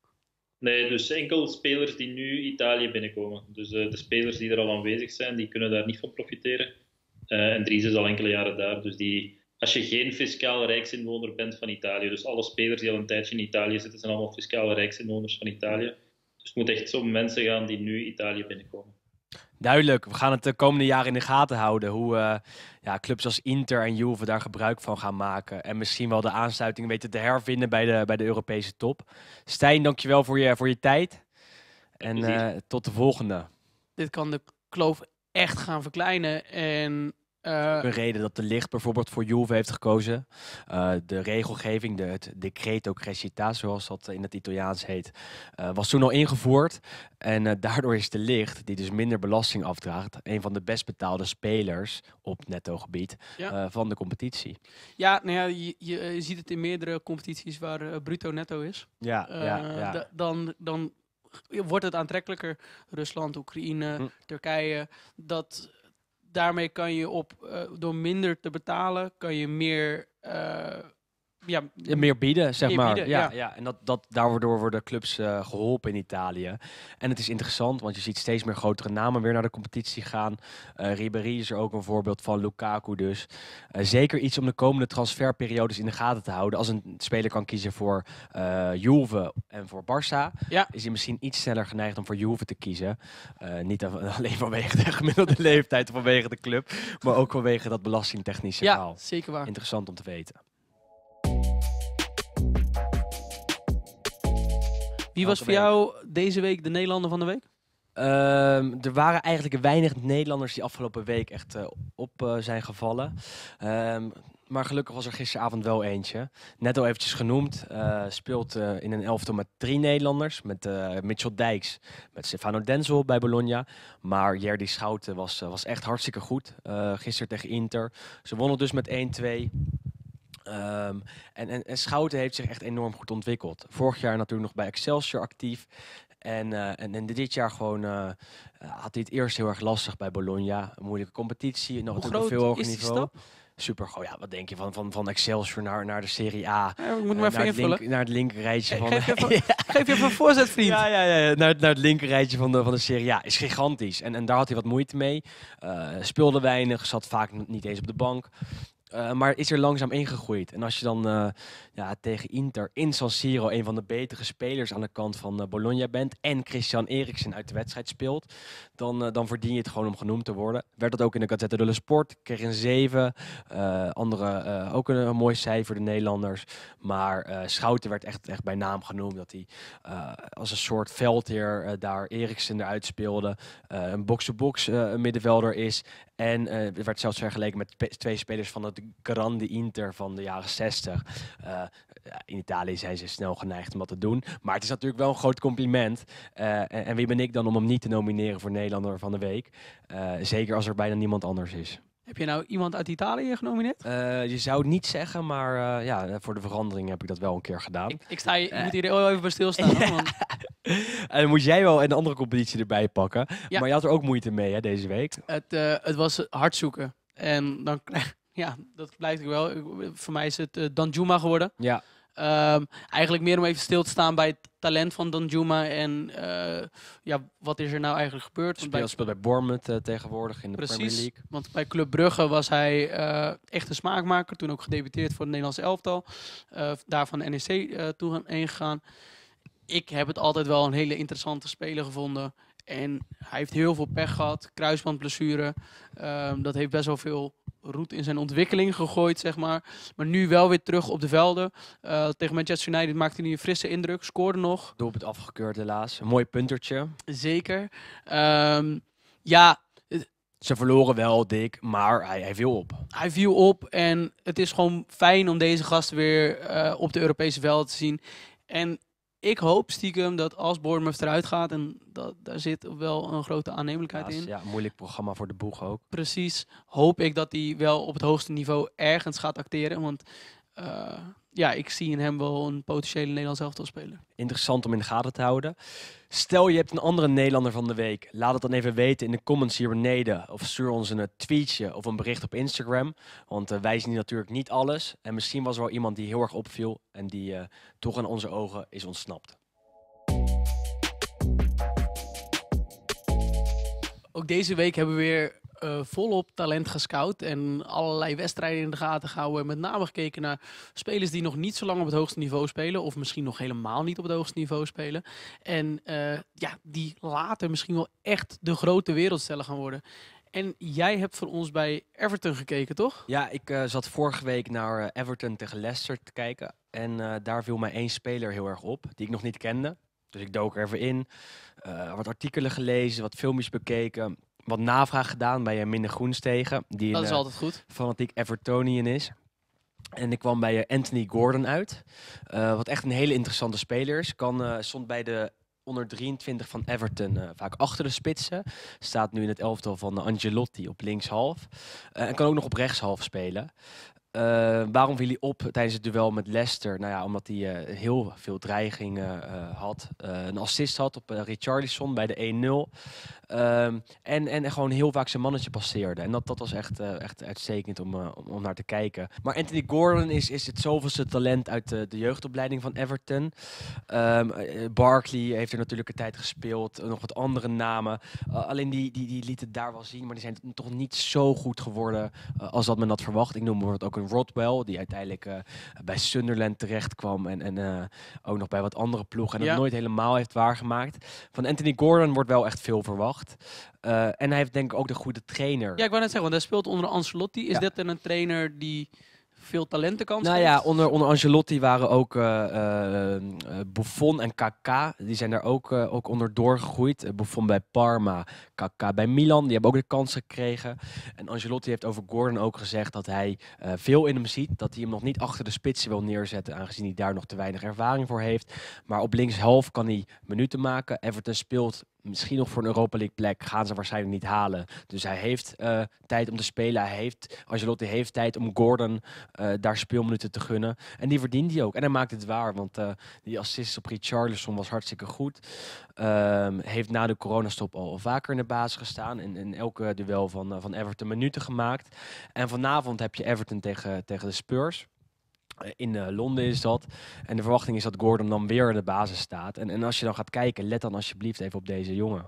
Nee, dus enkel spelers die nu Italië binnenkomen. Dus uh, de spelers die er al aanwezig zijn, die kunnen daar niet van profiteren. Uh, en Dries is al enkele jaren daar. Dus die, als je geen fiscaal rijksinwoner bent van Italië, dus alle spelers die al een tijdje in Italië zitten, zijn allemaal fiscale rijksinwoners van Italië. Dus het moet echt om mensen gaan die nu Italië binnenkomen. Duidelijk, we gaan het de komende jaren in de gaten houden. Hoe uh, ja, clubs als Inter en Juve daar gebruik van gaan maken. En misschien wel de aansluiting weten te hervinden bij de, bij de Europese top. Stijn, dankjewel voor je, voor je tijd. En uh, tot de volgende. Dit kan de kloof echt gaan verkleinen. En Uh, een reden dat de licht bijvoorbeeld voor Juve heeft gekozen. Uh, de regelgeving, de, het decreto crescita, zoals dat in het Italiaans heet, uh, was toen al ingevoerd. En uh, daardoor is de licht, die dus minder belasting afdraagt, een van de best betaalde spelers op netto gebied ja. uh, van de competitie. Ja, nou ja, je, je, je ziet het in meerdere competities waar uh, bruto netto is. Ja, uh, ja, ja. Dan, dan wordt het aantrekkelijker. Rusland, Oekraïne, hm. Turkije, dat... Daarmee kan je op, uh, door minder te betalen, kan je meer, uh, ja, ja, meer bieden, zeg meer maar. Bieden, ja, ja. ja, en dat, dat, daardoor worden clubs uh, geholpen in Italië. En het is interessant, want je ziet steeds meer grotere namen weer naar de competitie gaan. Uh, Ribéry is er ook een voorbeeld van, Lukaku dus. Uh, zeker iets om de komende transferperiodes in de gaten te houden. Als een speler kan kiezen voor uh, Juve en voor Barça, ja. is hij misschien iets sneller geneigd om voor Juve te kiezen. Uh, niet alleen vanwege de gemiddelde leeftijd of vanwege de club, maar ook vanwege dat belastingtechnische ja, verhaal. Zeker waar. Interessant om te weten. Wie was voor jou deze week de Nederlander van de week? Um, er waren eigenlijk weinig Nederlanders die afgelopen week echt uh, op uh, zijn gevallen. Um, maar gelukkig was er gisteravond wel eentje. Net al eventjes genoemd. Uh, speelt uh, in een elftal met drie Nederlanders. Met uh, Mitchell Dijks, met Stefano Denzel bij Bologna. Maar Jerdy Schouten was, uh, was echt hartstikke goed. Uh, gisteren tegen Inter. Ze wonnen dus met één twee. Um, en, en, en Schouten heeft zich echt enorm goed ontwikkeld. Vorig jaar natuurlijk nog bij Excelsior actief. En, uh, en, en dit jaar gewoon uh, had hij het eerst heel erg lastig bij Bologna. Een moeilijke competitie, nog een veel hoger niveau. Super, goh, ja, wat denk je van, van, van Excelsior naar, naar de Serie A? Ja, ik moet maar uh, even naar, het link, naar het linkerrijtje van... Geef je even, ja. geef je even een voorzet, vriend. Ja, ja, ja, naar, naar het linkerrijtje van de, van de Serie A. Is gigantisch. En, en daar had hij wat moeite mee. Uh, speelde weinig, zat vaak niet eens op de bank. Uh, maar is er langzaam ingegroeid. En als je dan uh, ja, tegen Inter in San Siro een van de betere spelers aan de kant van uh, Bologna bent en Christian Eriksen uit de wedstrijd speelt, dan, uh, dan verdien je het gewoon om genoemd te worden. Werd dat ook in de Gazzetta dello Sport. Kreeg een zeven. Uh, andere uh, ook een, een mooi cijfer, de Nederlanders. Maar uh, Schouten werd echt, echt bij naam genoemd. Dat hij uh, als een soort veldheer uh, daar Eriksen eruit speelde. Uh, een box-to-box uh, middenvelder is. En uh, het werd zelfs vergeleken met pe- twee spelers van het Grande Inter van de jaren zestig. Uh, in Italië zijn ze snel geneigd om dat te doen. Maar het is natuurlijk wel een groot compliment. Uh, en, en wie ben ik dan om hem niet te nomineren voor Nederlander van de Week? Uh, zeker als er bijna niemand anders is. Heb je nou iemand uit Italië genomineerd? Uh, je zou het niet zeggen, maar uh, ja, voor de verandering heb ik dat wel een keer gedaan. Ik, ik sta je, je uh, moet hier heel even bij stilstaan. Hoor, want... En dan moet jij wel een andere competitie erbij pakken. Ja. Maar je had er ook moeite mee hè, deze week. Het, uh, het was hard zoeken. En dan, ja, dat blijkt ook wel. Voor mij is het uh, Danjuma geworden. Ja. Um, eigenlijk meer om even stil te staan bij het talent van Danjuma. En uh, ja, wat is er nou eigenlijk gebeurd? Speelt bij, speelt bij Bournemouth uh, tegenwoordig in de precies, Premier League. Want bij Club Brugge was hij uh, echt een smaakmaker. Toen ook gedebuteerd voor het Nederlands elftal. Uh, daar van de N E C uh, toe heen gegaan. Ik heb het altijd wel een hele interessante speler gevonden. En hij heeft heel veel pech gehad. Kruisbandblessure. Um, dat heeft best wel veel roet in zijn ontwikkeling gegooid, zeg maar. Maar nu wel weer terug op de velden. Uh, tegen Manchester United maakte hij een frisse indruk. Scoorde nog. Doelpunt afgekeurd helaas. Een mooi puntertje. Zeker. Um, ja... Ze verloren wel, dik, maar hij, hij viel op. Hij viel op en het is gewoon fijn om deze gasten weer uh, op de Europese velden te zien. En ik hoop stiekem dat als Bournemouth eruit gaat, en dat, daar zit wel een grote aannemelijkheid ja, in. Ja, een moeilijk programma voor de boeg ook. Precies. Hoop ik dat hij wel op het hoogste niveau ergens gaat acteren. Want uh, ja, ik zie in hem wel een potentiële Nederlands elftal speler. Interessant om in de gaten te houden. Stel je hebt een andere Nederlander van de week. Laat het dan even weten in de comments hier beneden. Of stuur ons een tweetje of een bericht op Instagram. Want uh, wij zien natuurlijk niet alles. En misschien was er wel iemand die heel erg opviel. En die uh, toch aan onze ogen is ontsnapt. Ook deze week hebben we weer uh, volop talent gescout en allerlei wedstrijden in de gaten gehouden. Met name gekeken naar spelers die nog niet zo lang op het hoogste niveau spelen. Of misschien nog helemaal niet op het hoogste niveau spelen. En uh, ja, die later misschien wel echt de grote wereldsterren gaan worden. En jij hebt voor ons bij Everton gekeken, toch? Ja, ik uh, zat vorige week naar uh, Everton tegen Leicester te kijken. En uh, daar viel mij één speler heel erg op, die ik nog niet kende. Dus ik dook er even in, uh, wat artikelen gelezen, wat filmpjes bekeken. Wat navraag gedaan bij uh, Minne Groenstegen. Die Dat een, is uh, altijd goed. fanatiek Evertonian is. En ik kwam bij uh, Anthony Gordon uit. Uh, wat echt een hele interessante speler is. Kan, uh, stond bij de onder drieëntwintig van Everton uh, vaak achter de spitsen. Staat nu in het elftal van uh, Ancelotti op linkshalf. Uh, en kan ook nog op rechtshalf spelen. Uh, waarom viel hij op tijdens het duel met Leicester? Nou ja, omdat hij uh, heel veel dreigingen uh, had. Uh, een assist had op uh, Richarlison bij de één nul. Um, en, en gewoon heel vaak zijn mannetje passeerde. En dat, dat was echt, uh, echt uitstekend om, uh, om, om naar te kijken. Maar Anthony Gordon is, is het zoveelste talent uit de, de jeugdopleiding van Everton. Um, uh, Barkley heeft er natuurlijk een tijd gespeeld. Uh, nog wat andere namen. Uh, alleen die, die, die lieten het daar wel zien. Maar die zijn toch niet zo goed geworden uh, als dat men had verwacht. Ik noem bijvoorbeeld ook een Rodwell. Die uiteindelijk uh, bij Sunderland terecht kwam. En, en uh, ook nog bij wat andere ploegen. En Ja. dat nooit helemaal heeft waargemaakt. Van Anthony Gordon wordt wel echt veel verwacht. Uh, en hij heeft denk ik ook de goede trainer. Ja, ik wou net zeggen, want hij speelt onder Ancelotti. Is Ja. dit dan een trainer die veel talentenkans Nou geeft? ja, onder, onder Ancelotti waren ook uh, uh, Buffon en Kaká. Die zijn daar ook, uh, ook onder doorgegroeid. Uh, Buffon bij Parma, Kaká bij Milan. Die hebben ook de kans gekregen. En Ancelotti heeft over Gordon ook gezegd dat hij uh, veel in hem ziet. Dat hij hem nog niet achter de spitsen wil neerzetten, aangezien hij daar nog te weinig ervaring voor heeft. Maar op linkshalf kan hij minuten maken. Everton speelt misschien nog voor een Europa League plek. Gaan ze waarschijnlijk niet halen. Dus hij heeft uh, tijd om te spelen. Hij heeft, Ancelotti heeft tijd om Gordon uh, daar speelminuten te gunnen. En die verdient hij ook. En hij maakt het waar. Want uh, die assist op Richarlison was hartstikke goed. Um, heeft na de coronastop al vaker in de basis gestaan. In, in elke duel van, uh, van Everton minuten gemaakt. En vanavond heb je Everton tegen, tegen de Spurs. In uh, Londen is dat. En de verwachting is dat Gordon dan weer in de basis staat. En, en als je dan gaat kijken, let dan alsjeblieft even op deze jongen.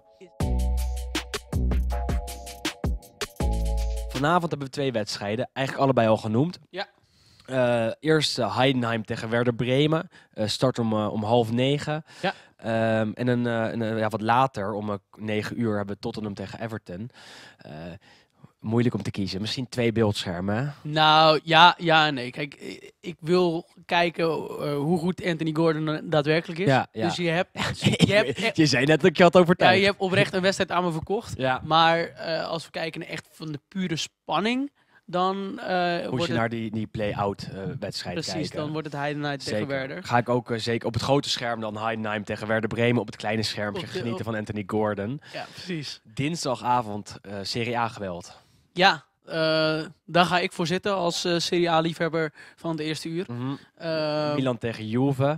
Vanavond hebben we twee wedstrijden. Eigenlijk allebei al genoemd. Ja. Uh, eerst uh, Heidenheim tegen Werder Bremen. Uh, start om, uh, om half negen. Ja. Um, en een, uh, een, uh, ja, wat later, om uh, negen uur, hebben we Tottenham tegen Everton. Uh, Moeilijk om te kiezen. Misschien twee beeldschermen. Hè? Nou, ja, ja en nee. Kijk, ik wil kijken uh, hoe goed Anthony Gordon daadwerkelijk is. Ja, ja. Dus je hebt... Je, hebt echt, je zei net dat ik je had ja, overtuigd. je hebt oprecht een wedstrijd aan me verkocht. Ja. Maar uh, als we kijken naar echt van de pure spanning, dan uh, Moet wordt je het... naar die, die play-out uh, wedstrijd Precies, kijken. dan wordt het Heidenheim tegen Zeker. Werder. Ga ik ook uh, zeker op het grote scherm dan Heidenheim tegen Werder Bremen. Op het kleine schermpje Op de- genieten op- van Anthony Gordon. Ja, precies. Dinsdagavond uh, Serie A geweld. Ja, uh, daar ga ik voor zitten als uh, Serie A-liefhebber van het eerste uur. Mm-hmm. Uh, Milan tegen Juve.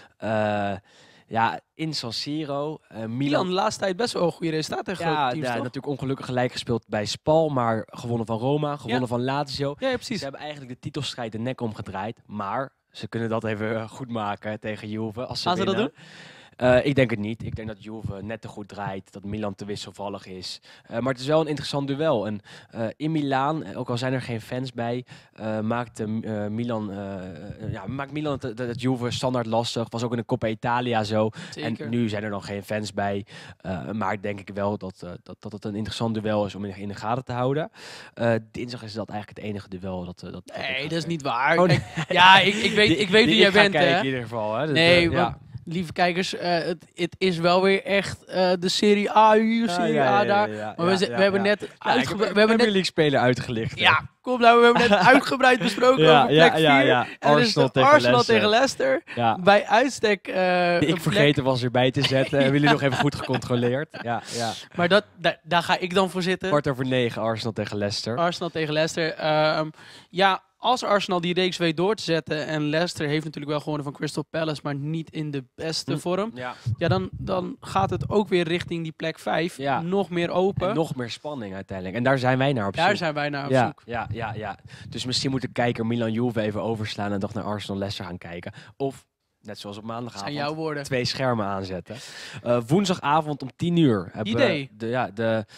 Uh, ja, in San Siro. Uh, Milan, Milan de laatste tijd best wel een goede resultaten tegen ja, grote teams, ja, toch? natuurlijk ongelukkig gelijk gespeeld bij Spal. Maar gewonnen van Roma, gewonnen Ja. van Lazio. Ja, ja, precies. Ze hebben eigenlijk de titelstrijd de nek omgedraaid. Maar ze kunnen dat even goed maken tegen Juve. Als ze Gaan ze dat winnen. Uh, ik denk het niet. Ik denk dat Juve net te goed draait. Dat Milan te wisselvallig is. Uh, maar het is wel een interessant duel. En uh, in Milaan, ook al zijn er geen fans bij, uh, maakt, uh, Milan, uh, ja, maakt Milan het, het Juve standaard lastig. Was ook in de Coppa Italia zo. Zeker. En nu zijn er dan geen fans bij. Uh, maar denk ik wel dat, uh, dat, dat het een interessant duel is om in, in de gaten te houden. Uh, dinsdag is dat eigenlijk het enige duel. Dat, uh, dat, dat Nee, ik dat is ga niet waar. Oh, Kijk, ja, ik, ik weet, Die- ik weet die wie jij ik ga bent, kijken hè. in ieder geval. Hè. Dus, Nee, uh, want, ja. lieve kijkers, uh, het, het is wel weer echt uh, de Serie A hier, Serie A daar. Maar we, ze- we hebben net Ja, ik uitgebreid... heb we een hebben Premier net League speler uitgelicht. hè. ja, kom nou, we hebben net uitgebreid besproken Ja, over ja, plek ja, vier. ja. En er is Arsenal de tegen Arsenal Leicester. tegen Leicester. Ja. Bij uitstek uh, Die een ik plek. vergeten was erbij te zetten. Hebben jullie nog even goed gecontroleerd? Ja, ja. Maar dat, da- daar ga ik dan voor zitten. Kwart over negen, Arsenal tegen Leicester. Arsenal tegen Leicester. Um, ja, als Arsenal die reeks weet door te zetten en Leicester heeft natuurlijk wel gewonnen van Crystal Palace, maar niet in de beste Hm. vorm. Ja. Ja, dan, dan gaat het ook weer richting die plek vijf. Ja. Nog meer open. En nog meer spanning uiteindelijk. En daar zijn wij naar op Daar zoek. zijn wij naar op ja, zoek. ja, ja, ja. Dus misschien moet de kijker Milan-Juve even overslaan en toch naar Arsenal-Leicester gaan kijken. Of, net zoals op Dat maandagavond, zijn jouw woorden. twee schermen aanzetten. Uh, woensdagavond om tien uur hebben Idee. we de, ja, de,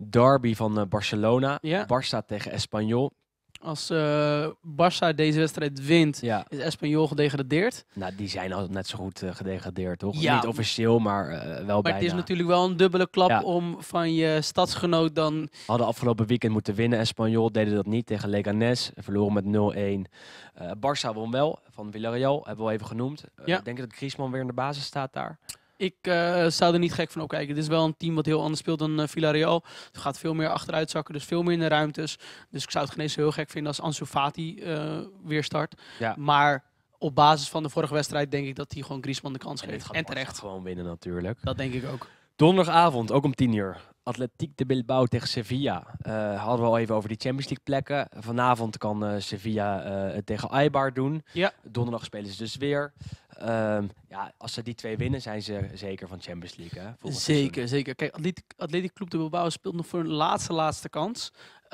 derby van uh, Barcelona. Ja. Barça tegen Espanyol. Als uh, Barça deze wedstrijd wint, Ja. is Espanyol gedegradeerd. Nou, die zijn al net zo goed uh, gedegradeerd, toch? Ja. Niet officieel, maar uh, wel Maar bijna. het is natuurlijk wel een dubbele klap Ja. om van je stadsgenoot dan... Hadden afgelopen weekend moeten winnen. Espanyol deden dat niet tegen Leganés. Verloren met nul-een. Uh, Barça won wel van Villarreal, hebben we al even genoemd. Uh, Ja. Denk je dat Griezmann weer in de basis staat daar? Ik uh, zou er niet gek van opkijken. Het is wel een team wat heel anders speelt dan uh, Villarreal. Het gaat veel meer achteruit zakken, dus veel meer in de ruimtes. Dus ik zou het geen eens heel gek vinden als Ansu Fati uh, weer start. Ja. Maar op basis van de vorige wedstrijd denk ik dat hij gewoon Griezmann de kans En dit geeft. gaat En Barça terecht. gewoon winnen natuurlijk. Dat denk ik ook. Donderdagavond, ook om tien uur. Atletiek de Bilbao tegen Sevilla. Uh, hadden we al even over die Champions League plekken. Vanavond kan uh, Sevilla uh, het tegen Eibar doen. Ja. Donderdag spelen ze dus weer. Um, ja, als ze die twee winnen, zijn ze zeker van Champions League. Hè, volgend Zeker, seizoen. zeker. Kijk, Atletiek, Atletiek Club de Bilbao speelt nog voor een laatste, laatste kans.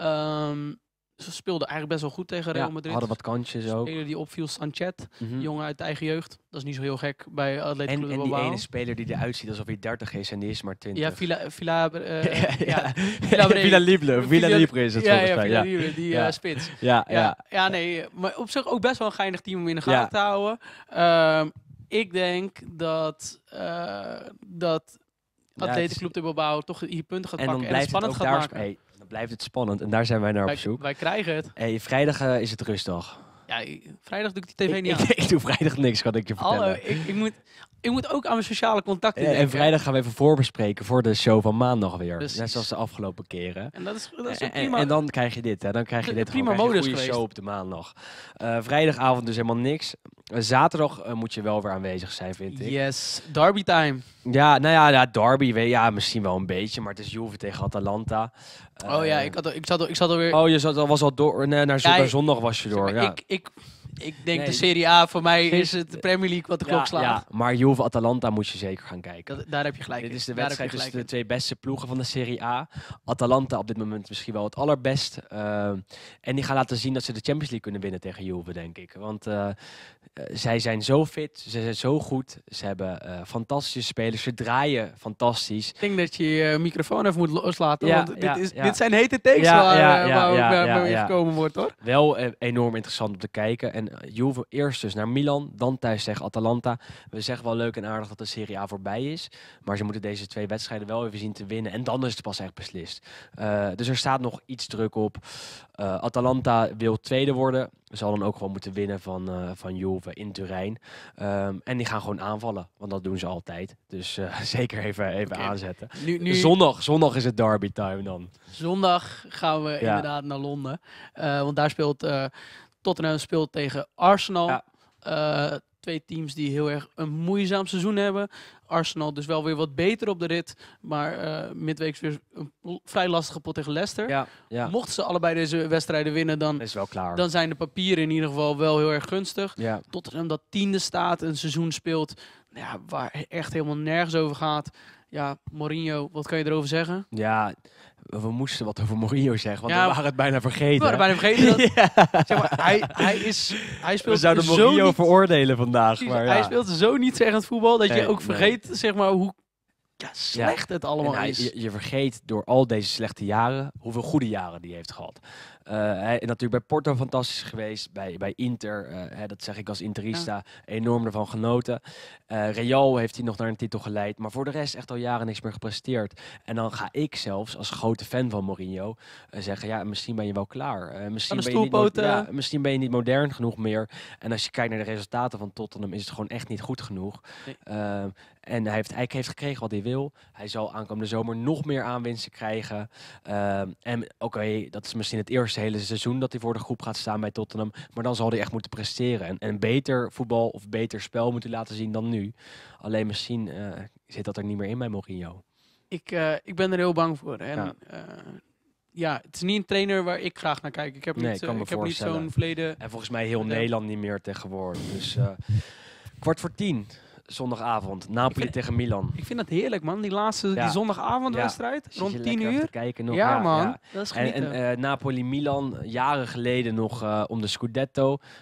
Um, ze speelden eigenlijk best wel goed tegen Real Ja, Madrid. hadden wat kansjes ook. Speler die opviel, Sanchez, Mm-hmm. jongen uit de eigen jeugd. Dat is niet zo heel gek bij Atletiek En, Club de en die Bilbao. ene speler die eruit ziet alsof hij dertig is en die is maar twintig. Ja, Villa, Villa, uh, ja, ja, ja. Villa Bre- Villa Libre. Villa Libre is het ja, volgens ja, mij. Villa Ja, Libre, die Ja. uh, spits. ja, Ja, ja. ja, nee, maar op zich ook best wel een geinig team om in de gaten Ja. te houden. Um, ik denk dat, uh, dat Ja, Atletiek het is- Club de Bilbao toch hier punten gaat En dan pakken en het blijft het spannend ook gaat daar. maken. Hey, dan blijft het spannend en daar zijn wij naar op Wij, zoek. wij krijgen het. Hey, vrijdag uh, is het rustdag. Ja, i- vrijdag doe ik die tv Ik, niet aan. ik, ik doe vrijdag niks, kan ik je vertellen. Hallo, ik, ik, moet, ik moet ook aan mijn sociale contacten Ja, denken. en vrijdag gaan we even voorbespreken voor de show van maandag weer. Precies. Net zoals de afgelopen keren. En dat is, dat is En, ook prima. en, en dan krijg je dit, hè. Dan krijg je De- dit prima gewoon, krijg je modus een goede geweest. show op de maandag. Uh, vrijdagavond dus helemaal niks. Uh, zaterdag uh, moet je wel weer aanwezig zijn, vind ik. Yes, derby time. Ja, nou ja, ja derby, weet- ja, misschien wel een beetje, maar het is Juve tegen Atalanta. Uh, oh ja, ik, had, al- ik, zat, al- ik zat alweer... Oh, je zat, al- was al door, nee, naar, Ja, naar ik- zondag was je zeg door, maar, ja. ik, ik, ik denk Nee. de Serie A, voor mij Geen- is het de Premier League wat de ja, klok slaat. ja, maar Juve-Atalanta moet je zeker gaan kijken. Dat, daar heb je gelijk Dit in. is de Daar heb je wedstrijd tussen de gelijk twee beste ploegen van de Serie A. Atalanta op dit moment misschien wel het allerbest. Uh, en die gaan laten zien dat ze de Champions League kunnen winnen tegen Juve, denk ik. Want uh, uh, zij zijn zo fit, ze zijn zo goed. Ze hebben uh, fantastische spelers, ze draaien fantastisch. in. Ik denk dat je je microfoon even moet loslaten, Ja, want ja, dit, is, ja. dit zijn hete takes Ja, waar, ja, uh, ja, waar, ja, waar, ja, waar weer ja. gekomen wordt, hoor. Wel uh, enorm interessant om te kijken. En uh, Juve eerst dus naar Milan, dan thuis tegen Atalanta. We zeggen wel leuk en aardig dat de Serie A voorbij is. Maar ze moeten deze twee wedstrijden wel even zien te winnen. En dan is het pas echt beslist. Uh, dus er staat nog iets druk op. Uh, Atalanta wil tweede worden. Zal dan ook gewoon moeten winnen van, uh, van Juve in Turijn. Um, en die gaan gewoon aanvallen. Want dat doen ze altijd. Dus uh, zeker even, even Oké. aanzetten. Nu, nu, Zondag, zondag is het derby time dan. Zondag gaan we Ja. inderdaad naar Londen. Uh, want daar speelt uh, Tottenham speelt tegen Arsenal. Ja. Uh, twee teams die heel erg een moeizaam seizoen hebben. Arsenal dus wel weer wat beter op de rit. Maar uh, midweeks weer een l- vrij lastige pot tegen Leicester. Ja, ja. Mochten ze allebei deze wedstrijden winnen, dan, Dat is wel klaar. dan zijn de papieren in ieder geval wel heel erg gunstig. ja. Tottenham dat tiende staat, een seizoen speelt ja, waar echt helemaal nergens over gaat. Ja, Mourinho, wat kan je erover zeggen? Ja, we moesten wat over Mourinho zeggen, want Ja, we waren het bijna vergeten. We waren bijna vergeten dat Ja. zeg maar, hij, hij, is, hij We speelt zouden zo Mourinho niet, veroordelen vandaag. precies, Maar hij ja. speelt zo niet zeggend voetbal dat Nee, je ook nee. vergeet zeg maar, hoe ja, slecht het allemaal En hij, is. je, je vergeet door al deze slechte jaren hoeveel goede jaren die heeft gehad. Uh, hij is natuurlijk bij Porto fantastisch geweest, bij, bij Inter, uh, hè, dat zeg ik als Interista, enorm ervan genoten. Uh, Real heeft hij nog naar een titel geleid, maar voor de rest echt al jaren niks meer gepresteerd. En dan ga ik zelfs als grote fan van Mourinho uh, zeggen, ja, misschien ben je wel klaar. Uh, misschien, Aan de ben je niet mo- stoelpoten. ja, misschien ben je niet modern genoeg meer. En als je kijkt naar de resultaten van Tottenham, is het gewoon echt niet goed genoeg. Nee. Uh, en hij heeft, hij heeft gekregen wat hij wil. Hij zal aankomende zomer nog meer aanwinsten krijgen. Uh, en oké, okay, dat is misschien het eerste hele seizoen dat hij voor de groep gaat staan bij Tottenham. Maar dan zal hij echt moeten presteren. En, en beter voetbal of beter spel moeten laten zien dan nu. Alleen misschien uh, zit dat er niet meer in bij Mourinho. Ik, uh, ik ben er heel bang voor. En, Ja. ja. Uh, ja, het is niet een trainer waar ik graag naar kijk. Ik heb Nee, niet, kan uh, me ik heb niet voorstellen. zo'n verleden. En volgens mij heel Ja. Nederland niet meer tegenwoordig. Dus uh, kwart voor tien, zondagavond. Napoli vind- tegen Milan. Ik vind dat heerlijk, man. Die laatste, Ja. die zondagavondwedstrijd, Zit je rond lekker tien even uur. te kijken nog. Ja, man. ja. Dat is En, genieten. en uh, Napoli-Milan, jaren geleden nog uh, om de Scudetto.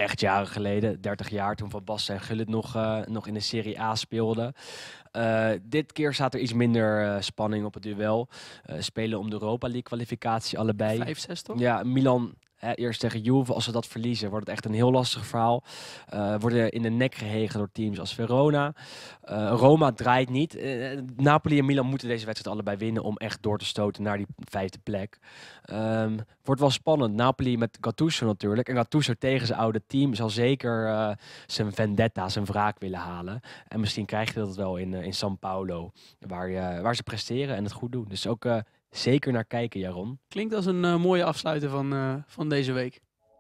echt jaren geleden, dertig jaar, toen Van Basten en Gullit nog, uh, nog in de Serie A speelden. Uh, dit keer staat er iets minder uh, spanning op het duel. Uh, spelen om de Europa League kwalificatie allebei. vijf zes toch? Ja, Milan hè, eerst tegen Juve. Als ze dat verliezen, wordt het echt een heel lastig verhaal. Uh, worden in de nek gehegen door teams als Verona. Uh, Roma draait niet. Uh, Napoli en Milan moeten deze wedstrijd allebei winnen om echt door te stoten naar die vijfde plek. Um, wordt wel spannend. Napoli met Gattuso natuurlijk. En Gattuso tegen zijn oude team zal zeker uh, zijn vendetta, zijn wraak willen halen. En misschien krijg je dat wel in, uh, in São Paulo. Waar, uh, waar ze presteren en het goed doen. Dus ook uh, zeker naar kijken, Jaron. Klinkt als een uh, mooie afsluiter van, uh, van deze week.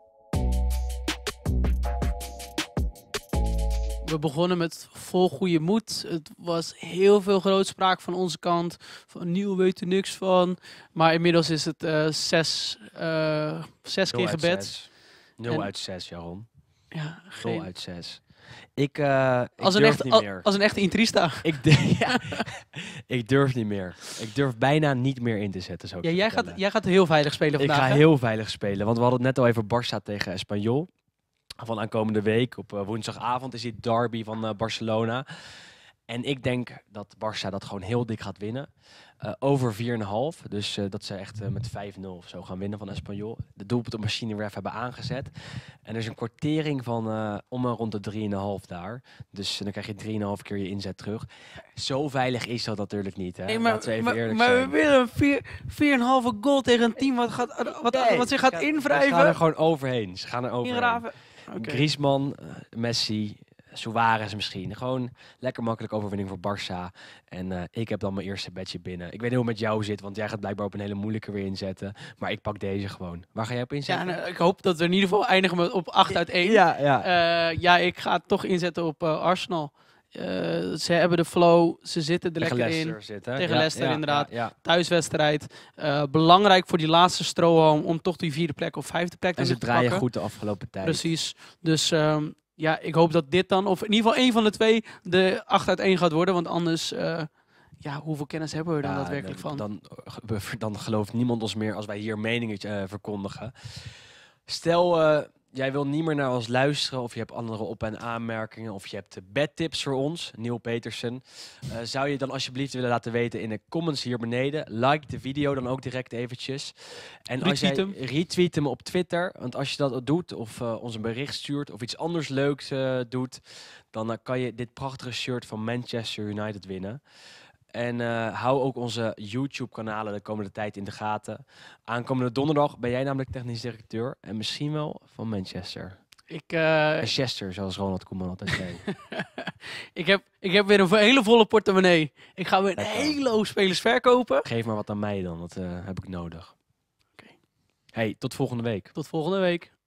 We begonnen met vol goede moed. Het was heel veel grootspraak van onze kant. Van Nieuw weet er niks van. Maar inmiddels is het uh, zes, uh, zes keer gebed. nul uit zes, Jaron. Ja, geen... nul uit zes. Ik, uh, ik als, een durf echt, niet als, meer. als een echte Intrista. Ik, de, ja, ik durf niet meer. Ik durf bijna niet meer in te zetten. Zou ik ja, jij, gaat, jij gaat heel veilig spelen vandaag. Ik ga hè? heel veilig spelen. Want we hadden het net al over Barça tegen Espanyol. Van aankomende week. Op uh, woensdagavond is die derby van uh, Barcelona. En ik denk dat Barça dat gewoon heel dik gaat winnen. Uh, over vier komma vijf. Dus uh, dat ze echt uh, met vijf nul of zo gaan winnen van Espanyol. De doelpuntenmachine weer even hebben aangezet. En er is een kwartering van uh, om en rond de drie komma vijf daar. Dus uh, dan krijg je drie komma vijf keer je inzet terug. Zo veilig is dat natuurlijk niet. Hè? Nee, maar Laten we even maar, eerlijk maar zijn. we willen een vier komma vijf goal tegen een team wat, gaat, wat, Nee, wat zich gaat ze invrijven. Ze gaan er gewoon overheen. Ze gaan er overheen. Ingraven. Okay. Griezmann, uh, Messi, Suarez misschien. Gewoon lekker makkelijk overwinning voor Barça. En uh, ik heb dan mijn eerste bedje binnen. Ik weet niet hoe het met jou zit, want jij gaat blijkbaar op een hele moeilijke weer inzetten. Maar ik pak deze gewoon. Waar ga jij op inzetten? Ja, nou, ik hoop dat we in ieder geval eindigen met op acht uit één. Ja, ja. Uh, ja, ik ga het toch inzetten op uh, Arsenal. Uh, ze hebben de flow, ze zitten er tegen lekker Leicester in. Zitten. Tegen ja, Leicester ja, inderdaad. Ja, ja. Thuiswedstrijd. Uh, belangrijk voor die laatste strohalm om toch die vierde plek of vijfde plek en te ze pakken. draaien goed de afgelopen tijd. Precies. Dus um, ja, ik hoop dat dit dan, of in ieder geval één van de twee, de acht uit één gaat worden. Want anders, uh, ja, hoeveel kennis hebben we er ja, dan daadwerkelijk van? Dan, dan gelooft niemand ons meer als wij hier meningen uh, verkondigen. Stel, uh, jij wil niet meer naar ons luisteren, of je hebt andere op- en aanmerkingen, of je hebt bedtips voor ons, Neil Petersen. Uh, zou je dan alsjeblieft willen laten weten in de comments hier beneden. Like de video dan ook direct eventjes. En als Retweet jij hem. retweet hem op Twitter, want als je dat doet, of uh, ons een bericht stuurt, of iets anders leuks uh, doet, dan uh, kan je dit prachtige shirt van Manchester United winnen. En uh, hou ook onze YouTube-kanalen de komende tijd in de gaten. Aankomende donderdag ben jij namelijk technisch directeur. En misschien wel van Manchester. Ik, uh, Manchester, zoals Ronald Koeman altijd zei. ik, heb, ik heb weer een hele volle portemonnee. Ik ga weer een hele hoop spelers verkopen. Geef maar wat aan mij dan, dat uh, heb ik nodig. Oké. Hey, tot volgende week. Tot volgende week.